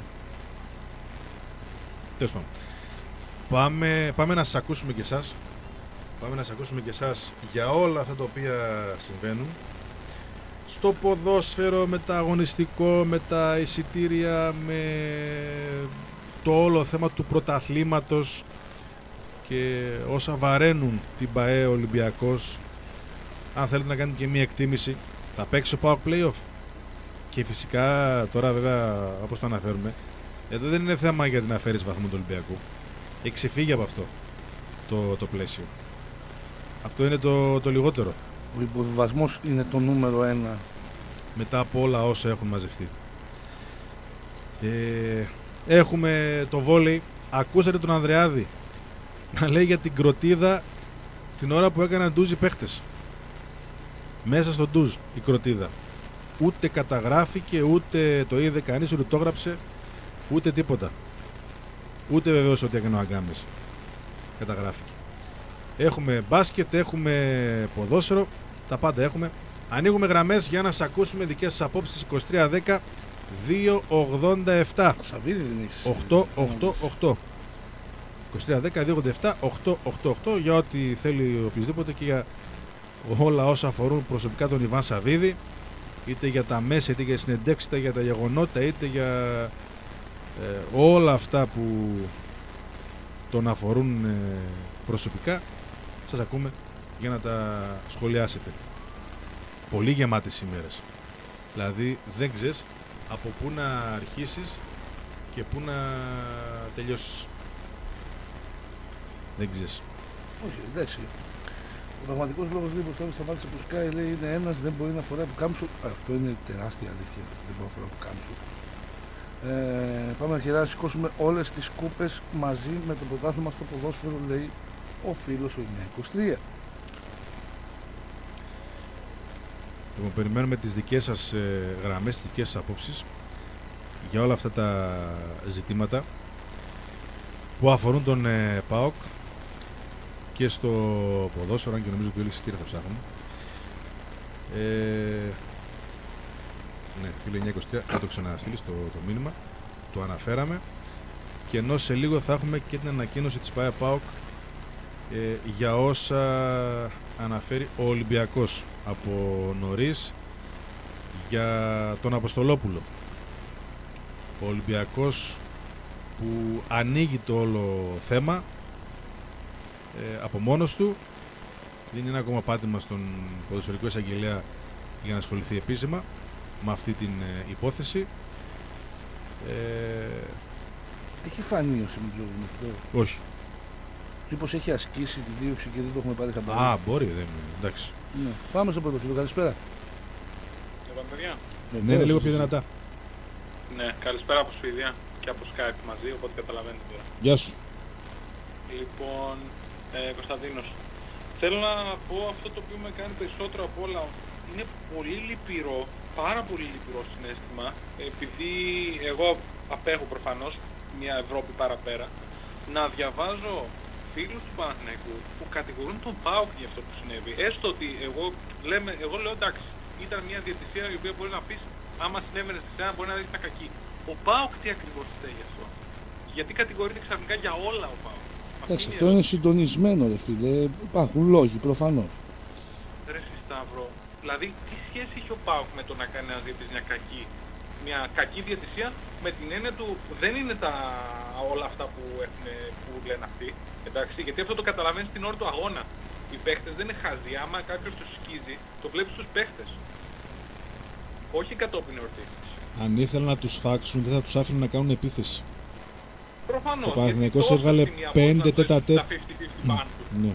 Τέλος πάντων. Πάμε, πάμε να σας ακούσουμε και εσάς. Πάμε να σας ακούσουμε και εσάς για όλα αυτά τα οποία συμβαίνουν στο ποδόσφαιρο, με τα αγωνιστικό, με τα εισιτήρια, με το όλο θέμα του πρωταθλήματος και όσα βαραίνουν την ΠΑΕ Ολυμπιακός. Αν θέλετε να κάνετε και μία εκτίμηση, θα παίξει ο ΠΑΟΚ play-off. Και φυσικά τώρα βέβαια, όπως το αναφέρουμε, εδώ δεν είναι θέμα για την αφαίρεση βαθμού του Ολυμπιακού. Έχει ξεφύγει από αυτό το, το πλαίσιο. Αυτό είναι το, το λιγότερο. Ο υποβιβασμός είναι το νούμερο ένα. Μετά από όλα όσα έχουν μαζευτεί. Ε, έχουμε το βόλεϊ. Ακούσατε τον Ανδρεάδη να λέει για την κροτίδα την ώρα που έκαναν ντουζ οι παίχτες. Μέσα στο ντουζ η κροτίδα. Ούτε καταγράφηκε, ούτε το είδε κανείς, ούτε το έγραψε, ούτε τίποτα. Ούτε βεβαίως ότι έκανε ο Αγκάμες. Καταγράφηκε. Έχουμε μπάσκετ, έχουμε ποδόσφαιρο, τα πάντα έχουμε. Ανοίγουμε γραμμές για να σας ακούσουμε δικές σας απόψεις. Είκοσι τρία δέκα δύο ογδόντα επτά Σαββίδη δεν έχεις. οκτώ οκτώ οκτώ είκοσι τρία δέκα δύο ογδόντα επτά οκτώ οκτώ οκτώ για ό,τι θέλει οποιοδήποτε και για όλα όσα αφορούν προσωπικά τον Ιβάν Σαββίδη, είτε για τα μέσα, είτε για συνεντεύξεις, είτε για τα γεγονότα, είτε για ε, όλα αυτά που τον αφορούν ε, προσωπικά. Σας ακούμε για να τα σχολιάσετε. Πολύ γεμάτες ημέρες. Δηλαδή δεν ξέρεις από πού να αρχίσεις και πού να τελειώσεις. Δεν ξέρεις. Όχι, εντάξει. Ο πραγματικός λόγος λέει μπροστά μου σταμάτησε που σκάει, λέει είναι ένας, δεν μπορεί να φοράει πουκάμισο. Αυτό είναι τεράστια αλήθεια. Δεν μπορεί να φοράει πουκάμισο. Ε, πάμε αρχικά να σηκώσουμε όλες τις κούπες μαζί με το πρωτάθλημα στο ποδόσφαιρο, λέει ο φίλος ο εννιά είκοσι τρία. Λοιπόν, περιμένουμε τις δικές σας ε, γραμμές, τις δικές σας απόψεις για όλα αυτά τα ζητήματα που αφορούν τον ε, ΠΑΟΚ και στο ποδόσφαιρο, αν και νομίζω ότι όλοι εισιτήρια θα ψάχνουν. Ε, ναι, φίλε εννιά είκοσι τρία, θα το ξαναστείλεις το, το μήνυμα, το αναφέραμε, και ενώ σε λίγο θα έχουμε και την ανακοίνωση της ΠΑΕ ΠΑΟΚ ε, για όσα αναφέρει ο Ολυμπιακός από νωρίς για τον Αποστολόπουλο. Ο Ολυμπιακός που ανοίγει το όλο θέμα ε, από μόνος του, δίνει ένα ακόμα πάτημα στον ποδοσφαιρικό εισαγγελέα για να ασχοληθεί επίσημα με αυτή την ε, υπόθεση. Ε, Έχει φανεί ο Σιμιτζόγλου αυτό? όχι. Μήπως έχει ασκήσει τη δίωξη και δεν το έχουμε πάρει χαμπάρι? Α, μπορεί, δεν είναι. Εντάξει. Ναι. Πάμε στο πρώτο φίλο, καλησπέρα. Λοιπόν, παιδιά. Ναι, είναι λίγο πιο δυνατά. Ναι, καλησπέρα από Σουηδία και από Skype μαζί, οπότε καταλαβαίνετε τώρα. Γεια σου. Λοιπόν, ε, Κωνσταντίνος, θέλω να πω αυτό το οποίο με κάνει περισσότερο από όλα. Είναι πολύ λυπηρό, πάρα πολύ λυπηρό συναίσθημα, επειδή εγώ απέχω προφανώς μια Ευρώπη παραπέρα, να διαβάζω φίλους του Παναθηναϊκού που κατηγορούν τον ΠΑΟΚ για αυτό που συνέβη. Έστω ότι εγώ, λέμε, εγώ λέω εντάξει, ήταν μια διαιτησία η οποία μπορεί να πεις άμα συνέβαινε σε εσένα μπορεί να δεις τα κακή. Ο ΠΑΟΚ τι ακριβώς φταίει γι' αυτό? Γιατί κατηγορείται ξαφνικά για όλα ο ΠΑΟΚ. Εντάξει, αυτό είναι συντονισμένο, ρε φίλε. Υπάρχουν λόγοι προφανώς. Ρε Σταύρο, δηλαδή τι σχέση έχει ο ΠΑΟΚ με το να κάνει ένα διαιτητής μια κακή, μια κακή διαιτησία, με την έννοια του δεν είναι τα, όλα αυτά που, έχουν, που λένε αυτοί. Εντάξει, γιατί αυτό το καταλαβαίνει στην ώρα του αγώνα. Οι παίχτες δεν είναι χαζοί. Άμα κάποιος τους σκίζει, το βλέπεις στους παίχτες. Όχι κατόπιν εορτή. Αν ήθελαν να τους φάξουν, δεν θα τους άφηναν να κάνουν επίθεση. Προφανώς. Ο Παναθηναϊκός έβγαλε πέντε τέτα τέτα. Ναι.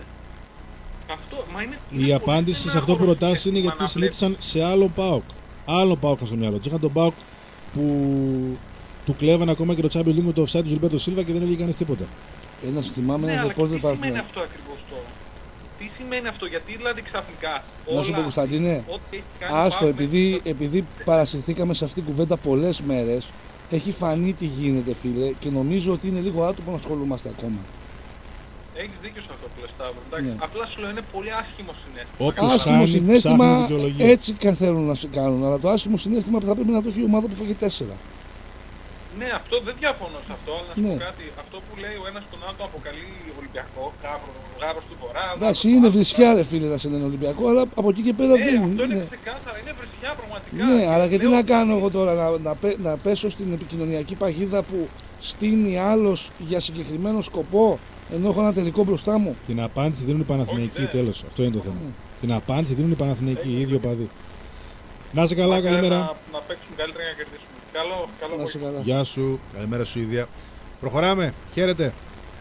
Αυτό, μα είναι, η είναι απάντηση σε αυτό που ρωτάς είναι γιατί συνήθισαν σε άλλον ΠΑΟΚ. Άλλον ΠΑΟΚ στο μυαλό του. Είχαν τον ΠΑΟΚ που του κλέβαν ακόμα και το Champions League με το offside του Ζιλμπέρτο Σίλβα και δεν έλεγε κανείς τίποτα. Ένας θυμάμαι ναι, ένας ρεπόρτερ Παναθηναϊκός. Τι Παναθηναϊκός. σημαίνει αυτό ακριβώς τώρα? Τι σημαίνει αυτό, γιατί δηλαδή ξαφνικά. Να σου πω, Κωνσταντίνε, άστο, επειδή, επειδή παρασυρθήκαμε σε αυτήν την κουβέντα πολλές μέρες, έχει φανεί τι γίνεται, φίλε, και νομίζω ότι είναι λίγο άτομο να ασχολούμαστε ακόμα. Έχεις δίκιο σε αυτό που λες, Σταύρο. Εντάξει, Ναι. απλά σου λέω είναι πολύ άσχημο συνέστημα. Όποιος Άσχημο χάνει, συνέστημα, ψάχνει δικαιολογία. έτσι και θέλουν να σε κάνουν, αλλά το άσχημο συνέστημα θα πρέπει να το έχει η ομάδα που φάγει τέσσερα. Ναι, αυτό δεν διαφωνώ σε αυτό, αλλά να σου Ναι. πω κάτι. Αυτό που λέει ο ένας τον άλλο το αποκαλεί Ολυμπιακό, γάβρο, γάβρος του Βορρά. Εντάξει, γάβρος είναι του βρισιά, Άστρα. ρε φίλε, να σε λένε Ολυμπιακό, αλλά από εκεί και πέρα Ε, δεν αυτό είναι είναι. ξεκάθαρα, είναι βρισιά πραγματικά. Ναι, αλλά και τι Λέω να ότι- κάνω εγώ τώρα, να, να, πέ- να πέσω στην επικοινωνιακή παγίδα που στείνει άλλος για συγκεκριμένο σκοπό, ενώ έχω ένα τελικό μπροστά μου. Την απάντηση δίνουν οι Παναθηναϊκοί, Όχι, ναι. τέλος. Αυτό είναι το θέμα. Την απάντηση δίνουν οι Παναθηναϊκοί, οι ίδιοι οπαδοί. Να είσαι καλά, Μακάρι καλημέρα. Να, να παίξουμε καλύτερα για να κερδίσουμε. Καλό, καλό Να σε απόγευμα. καλά. Γεια σου, καλημέρα σου, ίδια. Προχωράμε, χαίρετε.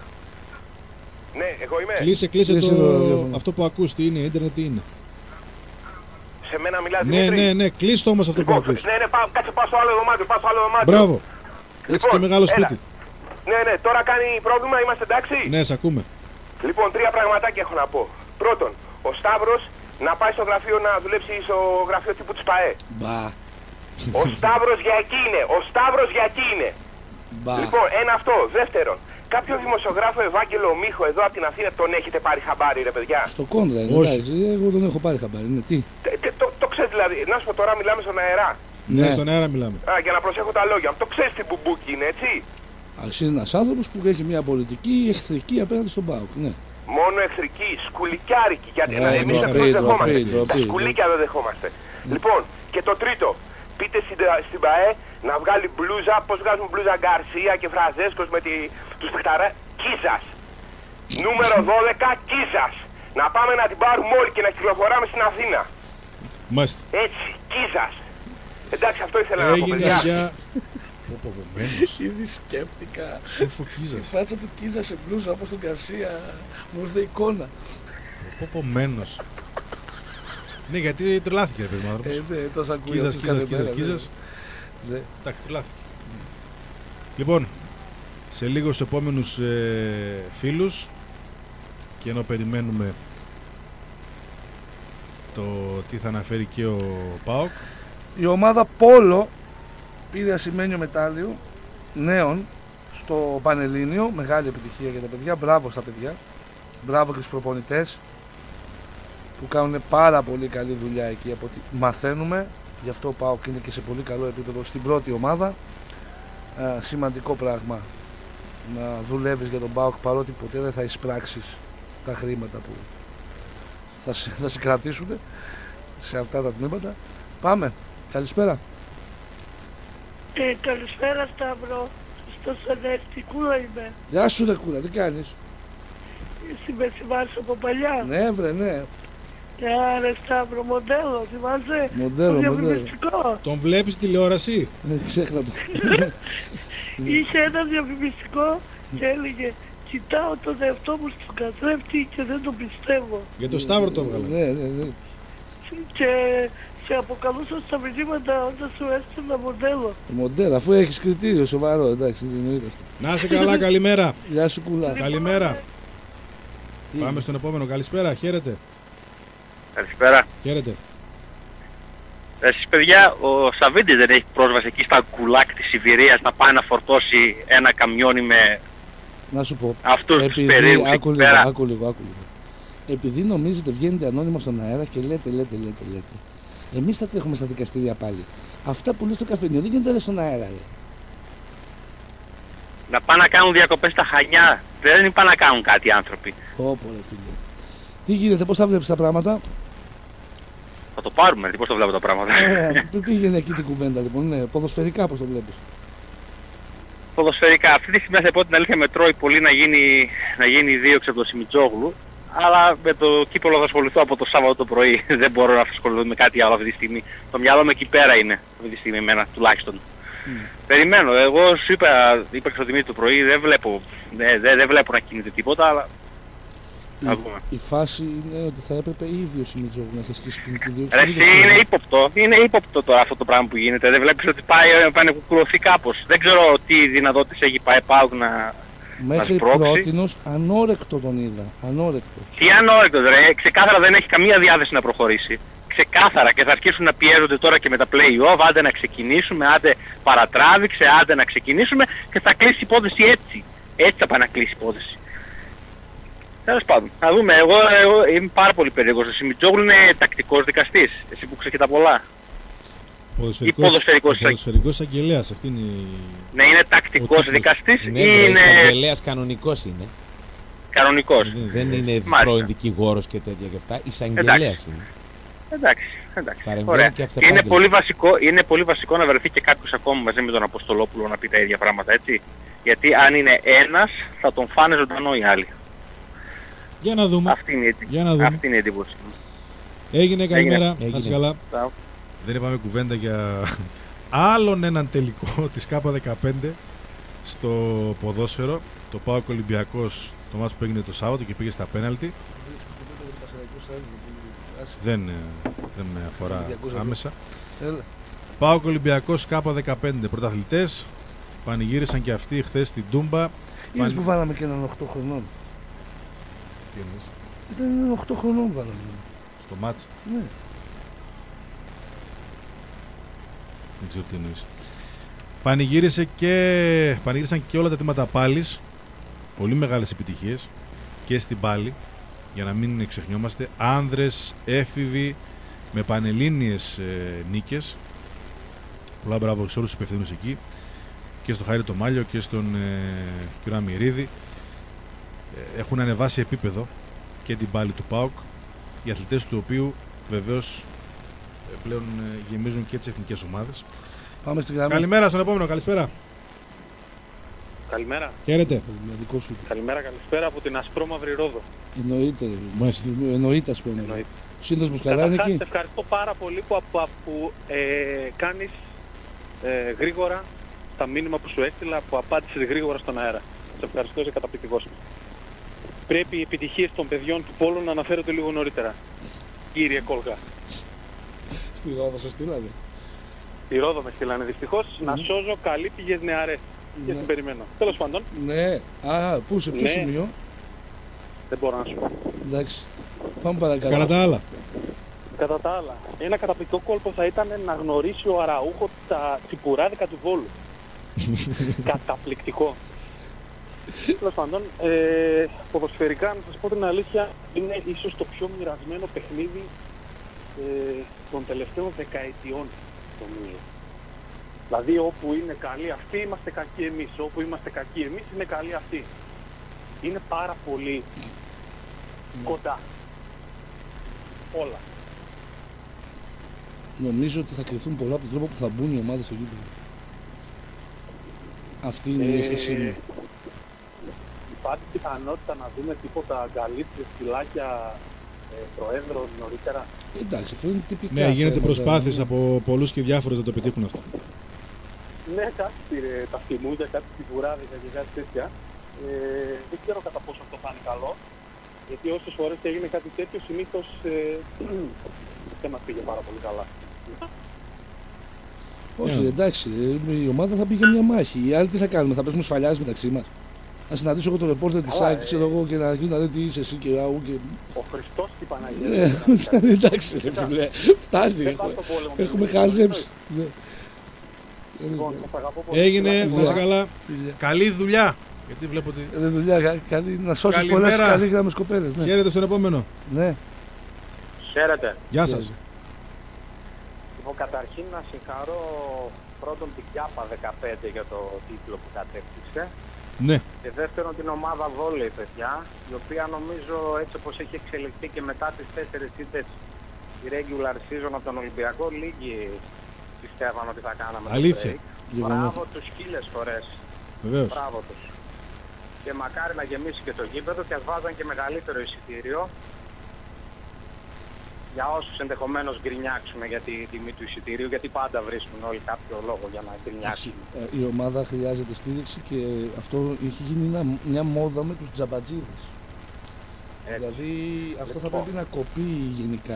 Ναι, εγώ είμαι. Κλείσε, κλείσε Κλείσε το... το ραδιόφωνο. αυτό που ακούς, τι είναι, ίντερνετ τι είναι. Σε μένα μιλάς, Ναι, Δημήτρη. ναι, ναι, κλείσε το όμως αυτό που Λοιπόν, ακούς. ναι, ναι, πάω, κάτσε πάω στο άλλο δωμάτιο, πάω στο άλλο δωμάτιο. Μπράβο. Έτσι Λοιπόν, και μεγάλο έλα. σπίτι. Ναι, ναι, τώρα κάνει πρόβλημα, είμαστε εντάξει. Ναι, σε ακούμε. Λοιπόν, τρία πραγματάκια έχω να πω. Πρώτον, ο Σταύρος να πάει στο γραφείο να δουλέψει στο γραφείο τύπου της ΠΑΕ. Μπα, Ο Σταύρος για εκεί είναι, ο Σταύρος για εκεί είναι. μπα. Λοιπόν, ένα αυτό. Δεύτερον, κάποιο δημοσιογράφο Ευάγγελο Μίχο εδώ από την Αθήνα τον έχετε πάρει χαμπάρι, ρε παιδιά. Στο κόντρα είναι, Όχι. εντάξει, εγώ τον έχω πάρει χαμπάρι, ναι, τι. Τε- τε- Το, το ξέρεις δηλαδή, να σου πω τώρα μιλάμε στον αερά. Ναι, Ναι. στον αέρα μιλάμε. Α, για να προσέχω τα λόγια μου. Το ξέρεις τι μπουμπούκι είναι, έτσι. Ας είναι ένας άνθρωπος που έχει μια πολιτική εχθρική απέναντι στον ΠΑΟΚ, ναι. Μόνο εχθρική, σκουλικιάρικη. Γιατί Ε, εμείς ντροπή, αυτούς δεν δεχόμαστε. ντροπή, Τα ντροπή. σκουλίκια δεν δεχόμαστε. Λοιπόν, και το τρίτο. Πείτε στην, στην ΠΑΕ να βγάλει μπλούζα, πώς βγάζουν μπλούζα Γκαρσία και Φραζέσκος με τη, τους παιχταρά. Κίζας. Νούμερο δώδεκα, Κίζας. Να πάμε να την πάρουμε όλοι και να κυκλοφοράμε στην Αθήνα. Μάλιστα. Έτσι, Κίζας. Εντάξει, αυτό ήθελα να πω, Έγινε παιδιά. πια. Πω, πω, πω, μένος. Ήδη σκέφτηκα. Σούφο Κίζας. Η φάτσα του Κίζα σε μπλούζα όπως τον Γκαρσία. Μου ήρθε εικόνα. Πω, πω, μένος. Ναι, γιατί τρελάθηκε, ρε παιδί μου, άνθρωπος. Ε, ναι, τόσο ακούει. Κίζας, αυτούς Κίζας, κάθε Κίζας, μέρα, Κίζας. ναι. Ναι. Εντάξει, τρελάθηκε. Λοιπόν, σε λίγο στους επόμενους ε, φίλους και ενώ περιμένουμε το τι θα αναφέρει και ο ΠΑΟΚ, Η ομάδα Πόλο πήρε ασημένιο μετάλλιο νέων στο Πανελλήνιο. Μεγάλη επιτυχία για τα παιδιά. Μπράβο στα παιδιά. Μπράβο και στους προπονητές που κάνουν πάρα πολύ καλή δουλειά εκεί από ό,τι μαθαίνουμε. Γι' αυτό ο ΠΑΟΚ είναι και σε πολύ καλό επίπεδο στην πρώτη ομάδα. Ε, σημαντικό πράγμα να δουλεύεις για τον ΠΑΟΚ παρότι ποτέ δεν θα εισπράξεις τα χρήματα που θα σε, θα σε κρατήσουν σε αυτά τα τμήματα. Πάμε. Καλησπέρα. Ε, καλησπέρα Σταύρο, στο Σανέστη, Κούλα είμαι. Γεια σου ρε κούρα, τι κάνεις? Εσύ με θυμάσαι από παλιά. Ναι βρε, ναι. Ε, ρε Σταύρο, μοντέλο, θυμάσαι. Μοντέλο, το μοντέλο. διαφημιστικό. τον βλέπεις τηλεόραση. Ε, ξέχνα το. Είχε ένα διαφημιστικό και έλεγε κοιτάω τον εαυτό μου στον καθρέφτη και δεν τον πιστεύω. Για το Σταύρο το έβγαλε. Ναι, ναι, ναι. Και σε αποκαλούσα στα μηνύματα όταν σου έστειλα μοντέλο. Μοντέλο, αφού έχεις κριτήριο σοβαρό, εντάξει, δεν εννοείται αυτό. Να είσαι καλά, καλημέρα. Γεια σου κουλά. Καλημέρα. Τι? Πάμε στον επόμενο. Καλησπέρα, χαίρετε. Καλησπέρα. Χαίρετε. Εσείς παιδιά, ο Σαββίδης δεν έχει πρόσβαση εκεί στα κουλάκ της Σιβηρίας να πάει να φορτώσει ένα καμιόνι με Να σου πω. αυτούς τους Επειδή, περίεργους άκου εκεί λίγο, πέρα. άκου λίγο, άκου λίγο. Επειδή νομίζετε βγαίνετε ανώνυμα στον αέρα και λέτε, λέτε, λέτε, λέτε. Εμείς θα τρέχουμε στα δικαστήρια πάλι. Αυτά που λες στο καφενείο δεν γίνονται στον αέρα, ρε. Να πάνε να κάνουν διακοπές στα Χανιά. Δεν πάνε να κάνουν κάτι οι άνθρωποι. Πω πω ρε φίλε. Τι γίνεται, πώς τα βλέπεις τα πράγματα? Θα το πάρουμε, πώς το βλέπω τα πράγματα. Ε, πήγαινε εκεί την κουβέντα λοιπόν, ναι, ποδοσφαιρικά πώς το βλέπεις? Ποδοσφαιρικά, αυτή τη στιγμή θα πω την αλήθεια, με τρώει πολύ να γίνει, να γίνει δίωξη από το Σιμιτζόγλου. Αλλά με το κύπελλο θα ασχοληθώ από το Σάββατο το πρωί. Δεν μπορώ να ασχοληθώ με κάτι άλλο αυτή τη στιγμή. Το μυαλό μου εκεί πέρα είναι αυτή τη στιγμή, εμένα τουλάχιστον. Mm. Περιμένω. Εγώ σου είπα, είπα και στο Δημήτρη το πρωί, δεν βλέπω, δεν, δεν, δεν βλέπω να κινείται τίποτα, αλλά η, η φάση είναι ότι θα έπρεπε ήδη ο Σιμιτζόγλου να έχει ασκήσει ποινική δίωξη. Ρε, είναι ύποπτο. Είναι ύποπτο τώρα αυτό το πράγμα που γίνεται. Δεν βλέπεις ότι πάει, πάει να κουκουλωθεί κάπως. Δεν ξέρω τι δυνατότητες έχει πάει πάω να... Μέχρι πρότινος ανόρεκτο τον είδα. Ανόρεκτο. Τι ανόρεκτο, ρε. Ξεκάθαρα δεν έχει καμία διάθεση να προχωρήσει. Ξεκάθαρα, και θα αρχίσουν να πιέζονται τώρα και με τα play-off. Άντε να ξεκινήσουμε, άντε παρατράβηξε, άντε να ξεκινήσουμε και θα κλείσει η υπόθεση έτσι. Έτσι θα πάει να κλείσει η υπόθεση. Τέλος πάντων, θα δούμε. Εγώ, εγώ είμαι πάρα πολύ περίεργος. Ο Σιμιτζόγλου είναι τακτικός δικαστής. Εσύ που ξέρεις και τα πολλά. Ποδοσφαιρικός, ποδοσφαιρικός, ποδοσφαιρικός εισαγγελέας, αυτή είναι η... Ναι, είναι τακτικός δικαστής ναι, ή ναι, είναι... εισαγγελέας κανονικός είναι. Κανονικός. Δεν, δεν είναι πρώην δικηγόρος και τέτοια και αυτά, εισαγγελέας είναι. Εντάξει, εντάξει. Ωραία. Είναι πολύ, βασικό, είναι πολύ βασικό να βρεθεί και κάποιος ακόμα μαζί με τον Αποστολόπουλο να πει τα ίδια πράγματα, έτσι. Γιατί αν είναι ένας, θα τον φάνε ζωντανό οι άλλοι. Για να δούμε. Αυτή είναι, Για να δούμε. Αυτή είναι η εντύπωση. Έγινε, καλημέρα. Έγινε. Να είσαι καλά. Δεν είπαμε κουβέντα για άλλον έναν τελικό της Κ δεκαπέντε στο ποδόσφαιρο. Το ΠΑΟΚ Ολυμπιακός, το μάτς που έγινε το Σάββατο και πήγε στα πέναλτι. Δεν, δεν με αφορά άμεσα. ΠΑΟΚ Ολυμπιακός Κ δεκαπέντε πρωταθλητές. Πανηγύρισαν και αυτοί χθες στην Τούμπα. Είδες Παν... που βάλαμε και έναν οκτώ χρονών. Τι εννοείς? Ήταν έναν οκτώ χρονών βάλαμε. Στο μάτς? Ναι. Δεν ξέρω τι εννοείς. Πανηγύρισε και... Πανηγύρισαν και όλα τα τμήματα πάλης. Πολύ μεγάλες επιτυχίες. Και στην πάλη. Για να μην ξεχνιόμαστε. Άνδρες, έφηβοι, με πανελλήνιες ε, νίκες. Πολλά μπράβο σε όλους τους υπευθύνους εκεί. Και στο Χάρη το Μάλιο και στον ε, κ. Αμυρίδη. Ε, έχουν ανεβάσει επίπεδο και την πάλη του ΠΑΟΚ. Οι αθλητές του οποίου βεβαίως ε, πλέον ε, γεμίζουν και τις εθνικές ομάδες. Πάμε στην γραμμή. Καλημέρα στον επόμενο, καλησπέρα. Καλημέρα. Χαίρετε. Καλημέρα, καλησπέρα από την Ασπρόμαυρη Ρόδο. Εννοείται, μας, εννοείται ας πούμε. Εννοείται. Σύνδεσμος καλά είναι εκεί. Ευχαριστώ πάρα πολύ που, που, που ε, κάνεις ε, γρήγορα τα μήνυμα που σου έστειλα, που απάντησες γρήγορα στον αέρα. Σε ευχαριστώ, είσαι καταπληκτικός. Πρέπει οι επιτυχίες των παιδιών του Πόλου να αναφέρονται λίγο νωρίτερα. Κύριε Κόλγα. Στη Ρόδο σε στείλανε. Στη Ρόδο με στείλανε δυστυχώς. Mm. Να σώζω καλύπτυγες νεαρές. Ναι. Και την περιμένω. Τέλος πάντων. Ναι. Α, πού, σε ποιο ναι. σημείο? Δεν μπορώ να σου πω. Εντάξει. Πάμε παρακάτω. Κατά τα άλλα. Κατά τα άλλα. Ένα καταπληκτικό κόλπο θα ήταν να γνωρίσει ο Αραούχο τα τσιπουράδικα του Βόλου. Καταπληκτικό. Τέλος πάντων, ε, ποδοσφαιρικά, να σας πω την αλήθεια, είναι ίσως το πιο μοιρασμένο παιχνίδι ε, των τελευταίων δεκαετιών, νομίζω. Δηλαδή, όπου είναι καλοί αυτοί, είμαστε κακοί εμείς. Όπου είμαστε κακοί εμείς, είναι καλοί αυτοί. Είναι πάρα πολύ mm. κοντά. Όλα. Νομίζω ότι θα κρυφθούν πολλά από τον τρόπο που θα μπουν οι ομάδες στο γήπεδο. Αυτή είναι ε, η αίσθησή μου. Υπάρχει πιθανότητα να δούμε τίποτα γκαλίτσες, φυλάκια ε, προέδρων νωρίτερα? Εντάξει, αυτό είναι τυπικά. Ναι, γίνεται προσπάθειες ναι. από πολλούς και διάφορους να το πετύχουν αυτό. Ναι, κάτι πήρε τα θυμούδια, κάτι τυπουράδικα και κάτι τέτοια. Ε, δεν ξέρω κατά πόσο αυτό θα είναι καλό. Γιατί όσες φορές έγινε κάτι τέτοιο, συνήθως ε, δεν μας πήγε πάρα πολύ καλά. Όχι, yeah. εντάξει, η ομάδα θα πήγε μια μάχη. Οι άλλοι τι θα κάνουμε, θα παίζουμε σφαλιάδες μεταξύ μας. Να συναντήσω εγώ τον ρεπόρτερ της ΣΑΚ, ξέρω εγώ, και να αρχίσω να λέει τι είσαι εσύ και αού και... Ο Χριστός και η Παναγία. Εντάξει, ρε φίλε, φτάνει. Έχουμε χαζέψει. Έγινε, να είσαι καλά. Καλή δουλειά. Γιατί βλέπω ότι... Καλή δουλειά, καλή, να σώσεις πολλές καλή γράμμες κοπέλες. Ναι. Χαίρετε στον επόμενο. Ναι. Χαίρετε. Γεια σας. Λοιπόν, καταρχήν να συγχαρώ πρώτον την Κιάπα δεκαπέντε για το τίτλο που κατέκτησε. Ναι. Και δεύτερον την ομάδα βόλεϊ, παιδιά, η οποία νομίζω έτσι όπως έχει εξελιχθεί και μετά τις τέσσερις ήττες η regular season από τον Ολυμπιακό, λίγοι πιστεύαν ότι θα κάναμε. Αλήθεια. Το μπράβο τους χίλιες φορές. Βεβαίως. Μπράβο τους. Και μακάρι να γεμίσει και το γήπεδο και ας βάζαν και μεγαλύτερο εισιτήριο. Για όσους ενδεχομένως γκρινιάξουν για τη τιμή του εισιτήριου, γιατί πάντα βρίσκουν όλοι κάποιο λόγο για να γκρινιάξουν. Η ομάδα χρειάζεται στήριξη και αυτό έχει γίνει μια, μια μόδα με τους τζαμπατζίδες. Δηλαδή αυτό θα πρέπει να κοπεί γενικά.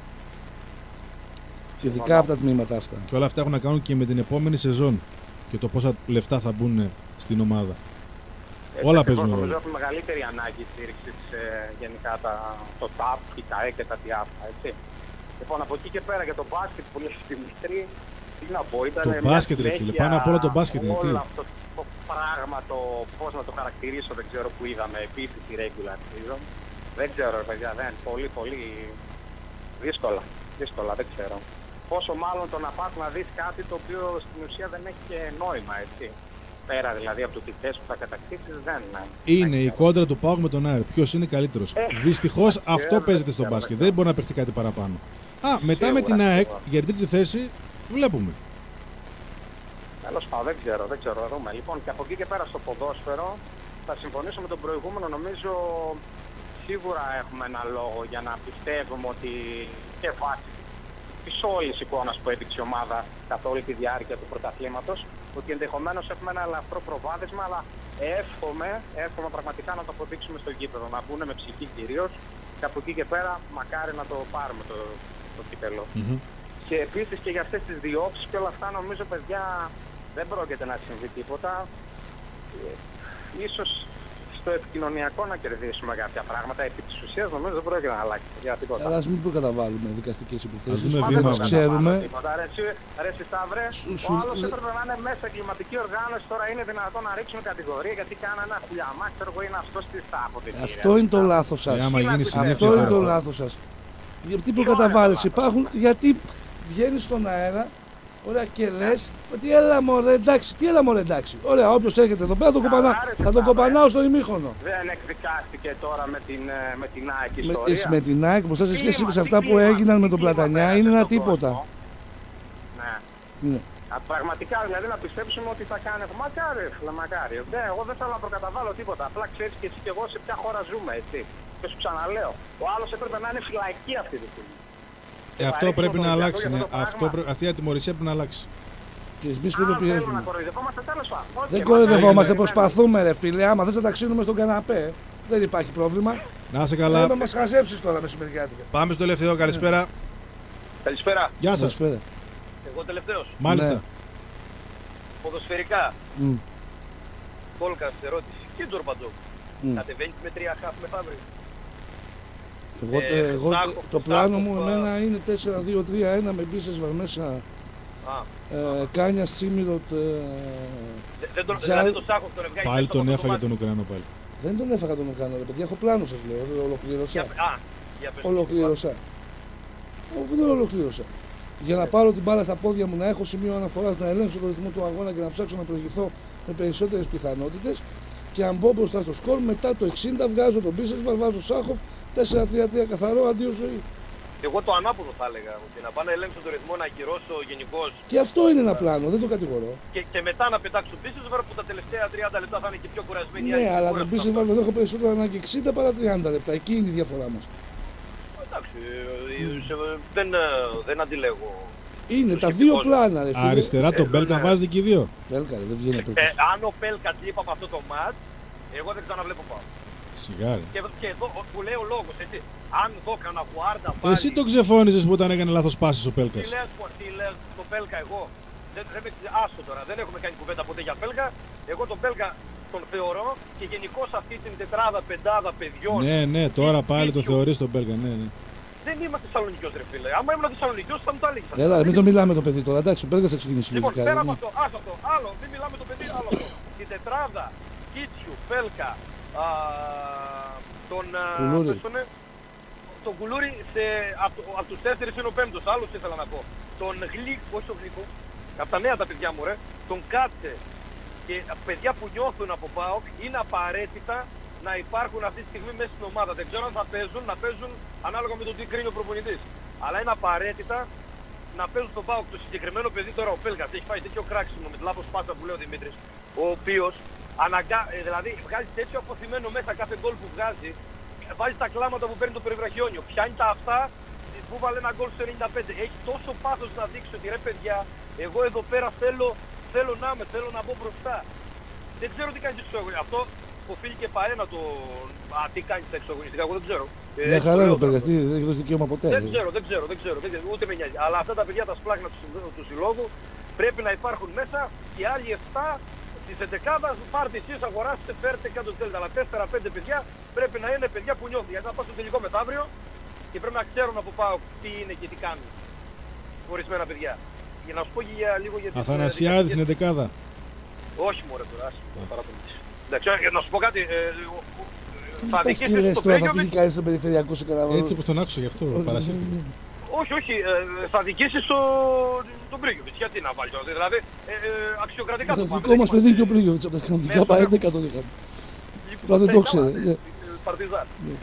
Ειδικά από τα τμήματα αυτά. Και όλα αυτά έχουν να κάνουν και με την επόμενη σεζόν και το πόσα λεφτά θα μπουν στην ομάδα. Έτσι, όλα παίζουν ρόλο. Νομίζω έχουν μεγαλύτερη ανάγκη στήριξη ε, γενικά τα, το ΤΑΠ, η ΚΑΕ και τα ΤΙΑΦΑ, έτσι. Λοιπόν, από εκεί και πέρα για το μπάσκετ που λέει στη Δημήτρη, τι να πω, ήταν το μπάσκετ, ρε φίλε, πάνω απ' όλα το μπάσκετ είναι. Όλο αυτό το πράγμα, το πώς να το χαρακτηρίσω, δεν ξέρω, που είδαμε επίσης η regular season. Δεν ξέρω, ρε παιδιά, δεν, πολύ, πολύ δύσκολα, δύσκολα, δεν ξέρω. Πόσο μάλλον το να πας να δεις κάτι το οποίο στην ουσία δεν έχει και νόημα, έτσι. Πέρα δηλαδή από το τι θες που θα κατακτήσεις, δεν είναι. Είναι η κόντρα του ΠΑΟΚ με τον Άρη. Ποιος είναι καλύτερος. Ε, Δυστυχώς αυτό παίζεται στο μπάσκετ. Δεν μπορεί να παιχτεί κάτι παραπάνω. Α, μετά σίγουρα, με την ΑΕΚ για την τρίτη θέση βλέπουμε. Τέλος πάντων, δεν ξέρω, δεν ξέρω. Δούμε. Λοιπόν, και από εκεί και πέρα στο ποδόσφαιρο θα συμφωνήσω με τον προηγούμενο. Νομίζω σίγουρα έχουμε ένα λόγο για να πιστεύουμε ότι και βάσει της όλης εικόνας που έδειξε η ομάδα καθ' όλη τη διάρκεια του πρωταθλήματος, ότι ενδεχομένως έχουμε ένα ελαφρό προβάδισμα, αλλά εύχομαι, εύχομαι πραγματικά να το αποδείξουμε στο γήπεδο, να μπουν με ψυχή κυρίως και από εκεί και πέρα μακάρι να το πάρουμε το, το κύπελο. Mm-hmm. Και επίσης και για αυτές τις διώξεις και όλα αυτά νομίζω, παιδιά, δεν πρόκειται να συμβεί τίποτα. Ε, ίσως στο επικοινωνιακό να κερδίσουμε κάποια πράγματα. Επί της ουσίας νομίζω δεν πρόκειται να αλλάξει για τίποτα. Αλλά ας μην προκαταβάλουμε δικαστικές υποθέσεις. Δεν τις ξέρουμε. Ρε Σταύρε, ο άλλος έπρεπε να είναι μέσα εγκληματική οργάνωση. Τώρα είναι δυνατόν να ρίξουν κατηγορία γιατί κάνα ένα χουλιαμά, ξέρω εγώ, είναι αυτός στη στάποδη. Αυτό είναι το λάθος σας. Αυτό είναι το λάθος σας. Γιατί προκαταβάλλεις υπάρχουν, γιατί βγαίνεις στον αέρα. Ωραία, και λες ότι έλα μωρέ εντάξει, τι έλα μωρέ εντάξει. Ωραία, όποιος έρχεται εδώ πέρα θα τον κοπανάω στο ημίχρονο. Δεν εκδικάστηκε τώρα με την, με την ΑΕΚ ιστορία. Με, με την ΑΕΚ, μπροστά σε σχέση με αυτά που έγιναν με τον Πλατανιά, είναι ένα τίποτα. Ναι. ναι. Πραγματικά δηλαδή να πιστέψουμε ότι θα κάνει. Μακάρι, φίλε, μακάρι. Ναι, εγώ δεν θέλω να προκαταβάλω τίποτα. Απλά ξέρεις και εσύ και εγώ σε ποια χώρα ζούμε, έτσι. Και σου ξαναλέω, ο άλλος έπρεπε να είναι φυλακή αυτή τη στιγμή. Ε, αυτό πρέπει να αλλάξει. Ναι. Αυτό, αυτή η ατιμωρησία πρέπει να αλλάξει. Και εμείς πρέπει να πιέζουμε. Okay, δεν κοροϊδευόμαστε, προσπαθούμε ρε φίλε. Άμα θες να τα ξύνουμε στον καναπέ, δεν υπάρχει πρόβλημα. Να είσαι καλά. Να μας χαζέψεις τώρα μεσημεριάτικα. Πάμε στο τελευταίο, καλησπέρα. Καλησπέρα. Γεια σας. Καλησπέρα. Εγώ τελευταίος. Μάλιστα. Ναι. Ποδοσφαιρικά. Mm. Κόλκας, ερώτηση. Και Τζορμπαντόκ. Mm. Κατεβαίνεις με τρία χαφ μεθαύριο. Εγώ, ε, εγώ Σάκο, το πλάνο μου α... εμένα είναι τέσσερα δύο τρία ένα με μπίσες Βαρμέσα, ε, Κάνιας, Τσίμιροτ, ε, δεν τον, δηλαδή το Σάκο τον εβγάζει. Πάλι τον έφαγε τον Ουκρανό πάλι. Δεν τον έφαγα τον Ουκρανό, ρε παιδιά, έχω πλάνο σας λέω, ολοκλήρωσα. Για, α, για ολοκλήρωσα. Δεν ολοκλήρωσα. Για να πάρω την μπάλα στα πόδια μου, να έχω σημείο αναφοράς, να ελέγξω το ρυθμό του αγώνα και να ψάξω να προηγηθώ με περισσότερες πιθανότητες. Και αν μπω μπροστά στο σκορ, μετά το εξήντα βγάζω τον Μπίσεσβαρ, βάζω Σάχοφ, τέσσερα τρία τρία καθαρό, αντίο ζωή. Εγώ το ανάποδο θα έλεγα, ότι να πάω να ελέγξω το ρυθμό, να ακυρώσω γενικώς. Και αυτό είναι ένα πλάνο, δεν το κατηγορώ. Και, και μετά να πετάξω Μπίσεσβαρ που τα τελευταία τριάντα λεπτά θα είναι και πιο κουρασμένοι. Ναι, αλλά τον Μπίσεσβαρ δεν έχω περισσότερο ανάγκη εξήντα παρά τριάντα λεπτά, εκεί είναι η διαφορά μας. Εντάξει, δεν, δεν αντιλέγω. Είναι τα δύο πλάνα, ρε φίλε. Αριστερά τον Πέλκα βάζει και οι δύο. Πέλκα, δεν βγαίνει το ε, Αν ο Πέλκα λείπει από αυτό το μάτ, εγώ δεν ξαναβλέπω πάω. Σιγάρι. Και, και εδώ που λέει ο λόγος, έτσι. Αν δω κανένα Γουάρντα πάλι... Εσύ τον ξεφώνησες που όταν έκανε λάθος πάσης ο Πέλκας. Τι λες, τι λες, τον Πέλκα εγώ. Δεν, δεν με άστο τώρα, δεν έχουμε κάνει κουβέντα ποτέ για Πέλκα. Εγώ τον Πέλκα τον θεωρώ και γενικώς αυτή την τετράδα, πεντάδα παιδιών. Ναι, ναι, τώρα πάλι το θεωρείς τον Πέλκα, ναι, ναι. Δεν είμαστε Θεσσαλονικιός ρε φίλε. Άμα ήμουν Θεσσαλονικιός θα μου το έλεγες. Έλα, μην το μιλάμε το παιδί τώρα, εντάξει, ο Πέλκας θα ξεκινήσει λοιπόν, λογικά. Πέρα από αυτό, ας αυτό, άλλο, μην μιλάμε το παιδί, άλλο αυτό. Την τετράδα, Κίτσιου, Πέλκα, α, τον, Κουλούρι. τον, τον Κουλούρι, σε, από, από τους τέσσερις είναι ο πέμπτος, άλλος ήθελα να πω. Τον Γλίκο, όχι τον Γλίκο, από τα νέα τα παιδιά μου ρε, τον Κάτσε, Και παιδιά που νιώθουν από ΠΑΟΚ είναι απαραίτητα να υπάρχουν αυτή τη στιγμή μέσα στην ομάδα. Δεν ξέρω αν θα παίζουν, να παίζουν ανάλογα με το τι κρίνει ο προπονητής. Αλλά είναι απαραίτητα να παίζουν στον ΠΑΟΚ. Το συγκεκριμένο παιδί τώρα, ο Πέλγας, έχει φάει τέτοιο κράξιμο με τη λάθος πάσα που λέει ο Δημήτρης. Ο οποίος αναγκά, δηλαδή βγάζει τέτοιο αποθυμένο μέσα κάθε γκολ που βγάζει. Βάζει τα κλάματα που παίρνει το περιβραχιόνιο. Πιάνει τα αυτά που βάλε ένα γκολ στο ενενήντα πέντε. Έχει τόσο πάθος να δείξει ότι ρε παιδιά, εγώ εδώ πέρα θέλω, θέλω να είμαι, θέλω να μπω μπροστά. Δεν ξέρω τι κάνει στο εξωαγωνιστικά. Αυτό οφείλει και παένα το. Α, τι κάνει στα εξωαγωνιστικά, εγώ δεν ξέρω. Μια χαρά είναι ο Πέλγας, δεν έχει δώσει δικαίωμα ποτέ. Δεν ξέρω, δεν ξέρω, δεν ξέρω, δεν ξέρω, ούτε με νοιάζει. Αλλά αυτά τα παιδιά τα σπλάχνα του, του συλλόγου πρέπει να υπάρχουν μέσα και άλλοι εφτά της εντεκάδας πάρτε εσείς, αγοράστε, φέρτε κάτω τέλτα. Αλλά τέσσερα πέντε παιδιά πρέπει να είναι παιδιά που νιώθουν. Γιατί θα πάω στο τελικό μεθαύριο και πρέπει να ξέρουν από πάω τι είναι και τι κάνουν. Ορισμένα παιδιά. Για να σου πω και για λίγο για τις... Αθανασιάδης είναι εντεκάδα. Όχι μωρέ τώρα, ας παραπονήσεις. Εντάξει, να σου πω κάτι. Ε, θα δικήσεις το Πρέγιοβιτς. Θα φύγει κανείς στον περιφερειακό σε κανένα. Έτσι όπως τον άκουσα γι' αυτό παρασύρθη. Όχι, όχι, ε, θα δικήσεις το, τον Πρέγιοβιτς. Γιατί να βάλει τώρα, δηλαδή ε, ε, αξιοκρατικά το πάμε. Το δικό μας παιδί και ο Πρέγιοβιτς από τα κανονικά παρέντεκα τον είχαμε. Απλά δεν το ξέρε. Παρτιζάν.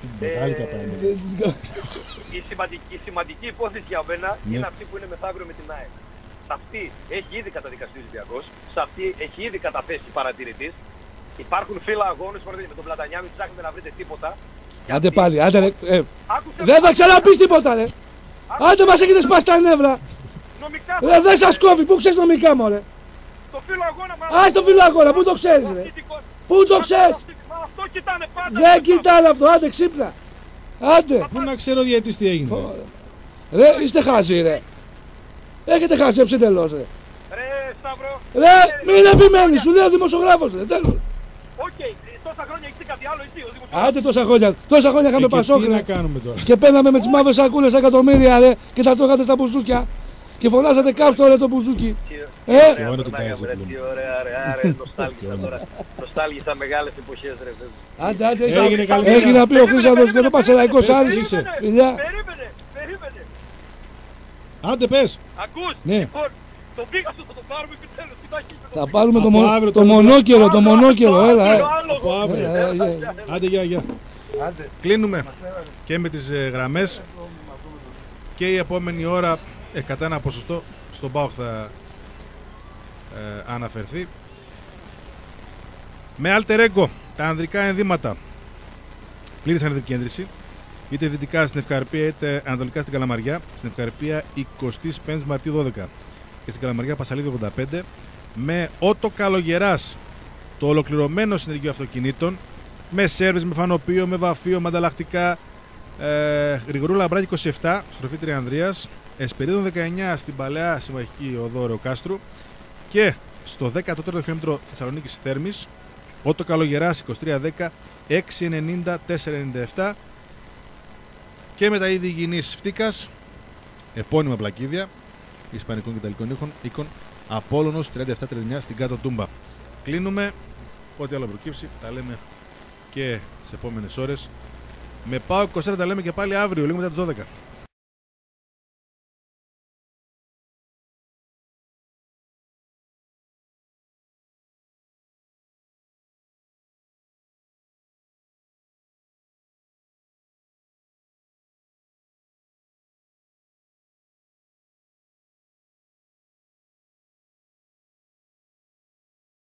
Η σημαντική υπόθεση για μένα είναι αυτή που είναι μεθαύριο με την ΑΕΚ. Σε αυτή έχει ήδη καταδικαστεί ο Ολυμπιακός, σε αυτή έχει ήδη καταθέσει παρατηρητής. Υπάρχουν φύλλα αγώνες, με τον Πλατανιά, μην ψάχνετε να βρείτε τίποτα. Άντε πάλι, άντε ρε. Ε, δεν θα ξαναπείς τίποτα ρε. Άντε μας έχετε σπάσει τα νεύρα. Ρε δεν σας κόβει, πού ξέρεις νομικά μωρέ. Το φύλλο αγώνα μας. Ας το φύλλο αγώνα, πού το ξέρεις ρε. Πού το ξέρεις. Αυτό κοιτάνε πάντα. Δεν κοιτάνε αυτό, άντε ξύπνα. Άντε. Πού να ξέρω διαιτής τι έγινε. Ρε είστε χάζοι ρε. Έχετε χαζέψει τελώς ρε. Ρε Σταύρο. Ρε μην επιμένεις, σου λέει ο δημοσιογράφος ρε, τέλος. Οκ, τόσα χρόνια έχεις κάτι άλλο εσύ ο δημοσιογράφος. Άντε τόσα χρόνια, τόσα χρόνια είχαμε Πασόκ Τι να κάνουμε τώρα. Και παίρναμε με τις μαύρες σακούλες τα εκατομμύρια ρε και τα τρώγατε στα μπουζούκια. Και φωνάζατε κάψτε ρε το μπουζούκι. Ε! Τι ωραία ρε, νοστάλγησα τώρα. Νοστάλγησα μεγάλες εποχές ρε. Άντε, άντε, έγινε να πει ο Χρυσάνδρος και το Πασεραϊκός Άρης είσαι. Φιλιά. Περίμενε, περίμενε. Άντε πες. Ακούς, λοιπόν, το Πίγασο θα το πάρουμε επιτέλους. Θα πάρουμε το μονόκερο, το μονόκερο, έλα. Από αύριο. Άντε, γεια, γεια. Κλείνουμε και με τις γραμμές και η επόμενη ώρα ε, κατά ένα ποσοστό στον ΠΑΟΚ θα ε, αναφερθεί. Με alter ego, τα ανδρικά ενδύματα κλείδησαν την επικέντρηση είτε δυτικά στην Ευκαρπία είτε ανατολικά στην Καλαμαριά. Στην Ευκαρπία εικοστή πέμπτη Μαρτίου δώδεκα και στην Καλαμαριά Πασαλίδη ογδόντα πέντε με Ότο Καλογεράς το ολοκληρωμένο συνεργείο αυτοκινήτων με σέρβις, με φανοπείο, με βαφείο, με ανταλλακτικά. ε, Γρηγορού Λαμπράκη είκοσι επτά στροφή Τριανδρίας, Εσπερίδων δεκαεννιά στην Παλαιά Συμμαχική Οδό Ρεοκάστρου και στο δέκατο τέταρτο χιλιόμετρο Θεσσαλονίκης Θέρμης Ότο Καλογεράς είκοσι τρία δέκα έξι ενενήντα τέσσερα ενενήντα επτά και με τα είδη υγιεινής Φτύκας επώνυμα πλακίδια ισπανικών και ιταλικών ήχων, οίκων Απόλλωνος τριάντα επτά τριάντα εννιά στην κάτω Τούμπα. Κλείνουμε, ό,τι άλλο προκύψει τα λέμε και σε επόμενες ώρες. Με ΠΑΟΚ είκοσι τέσσερα τα λέμε και πάλι αύριο λίγο μετά τις δώδεκα.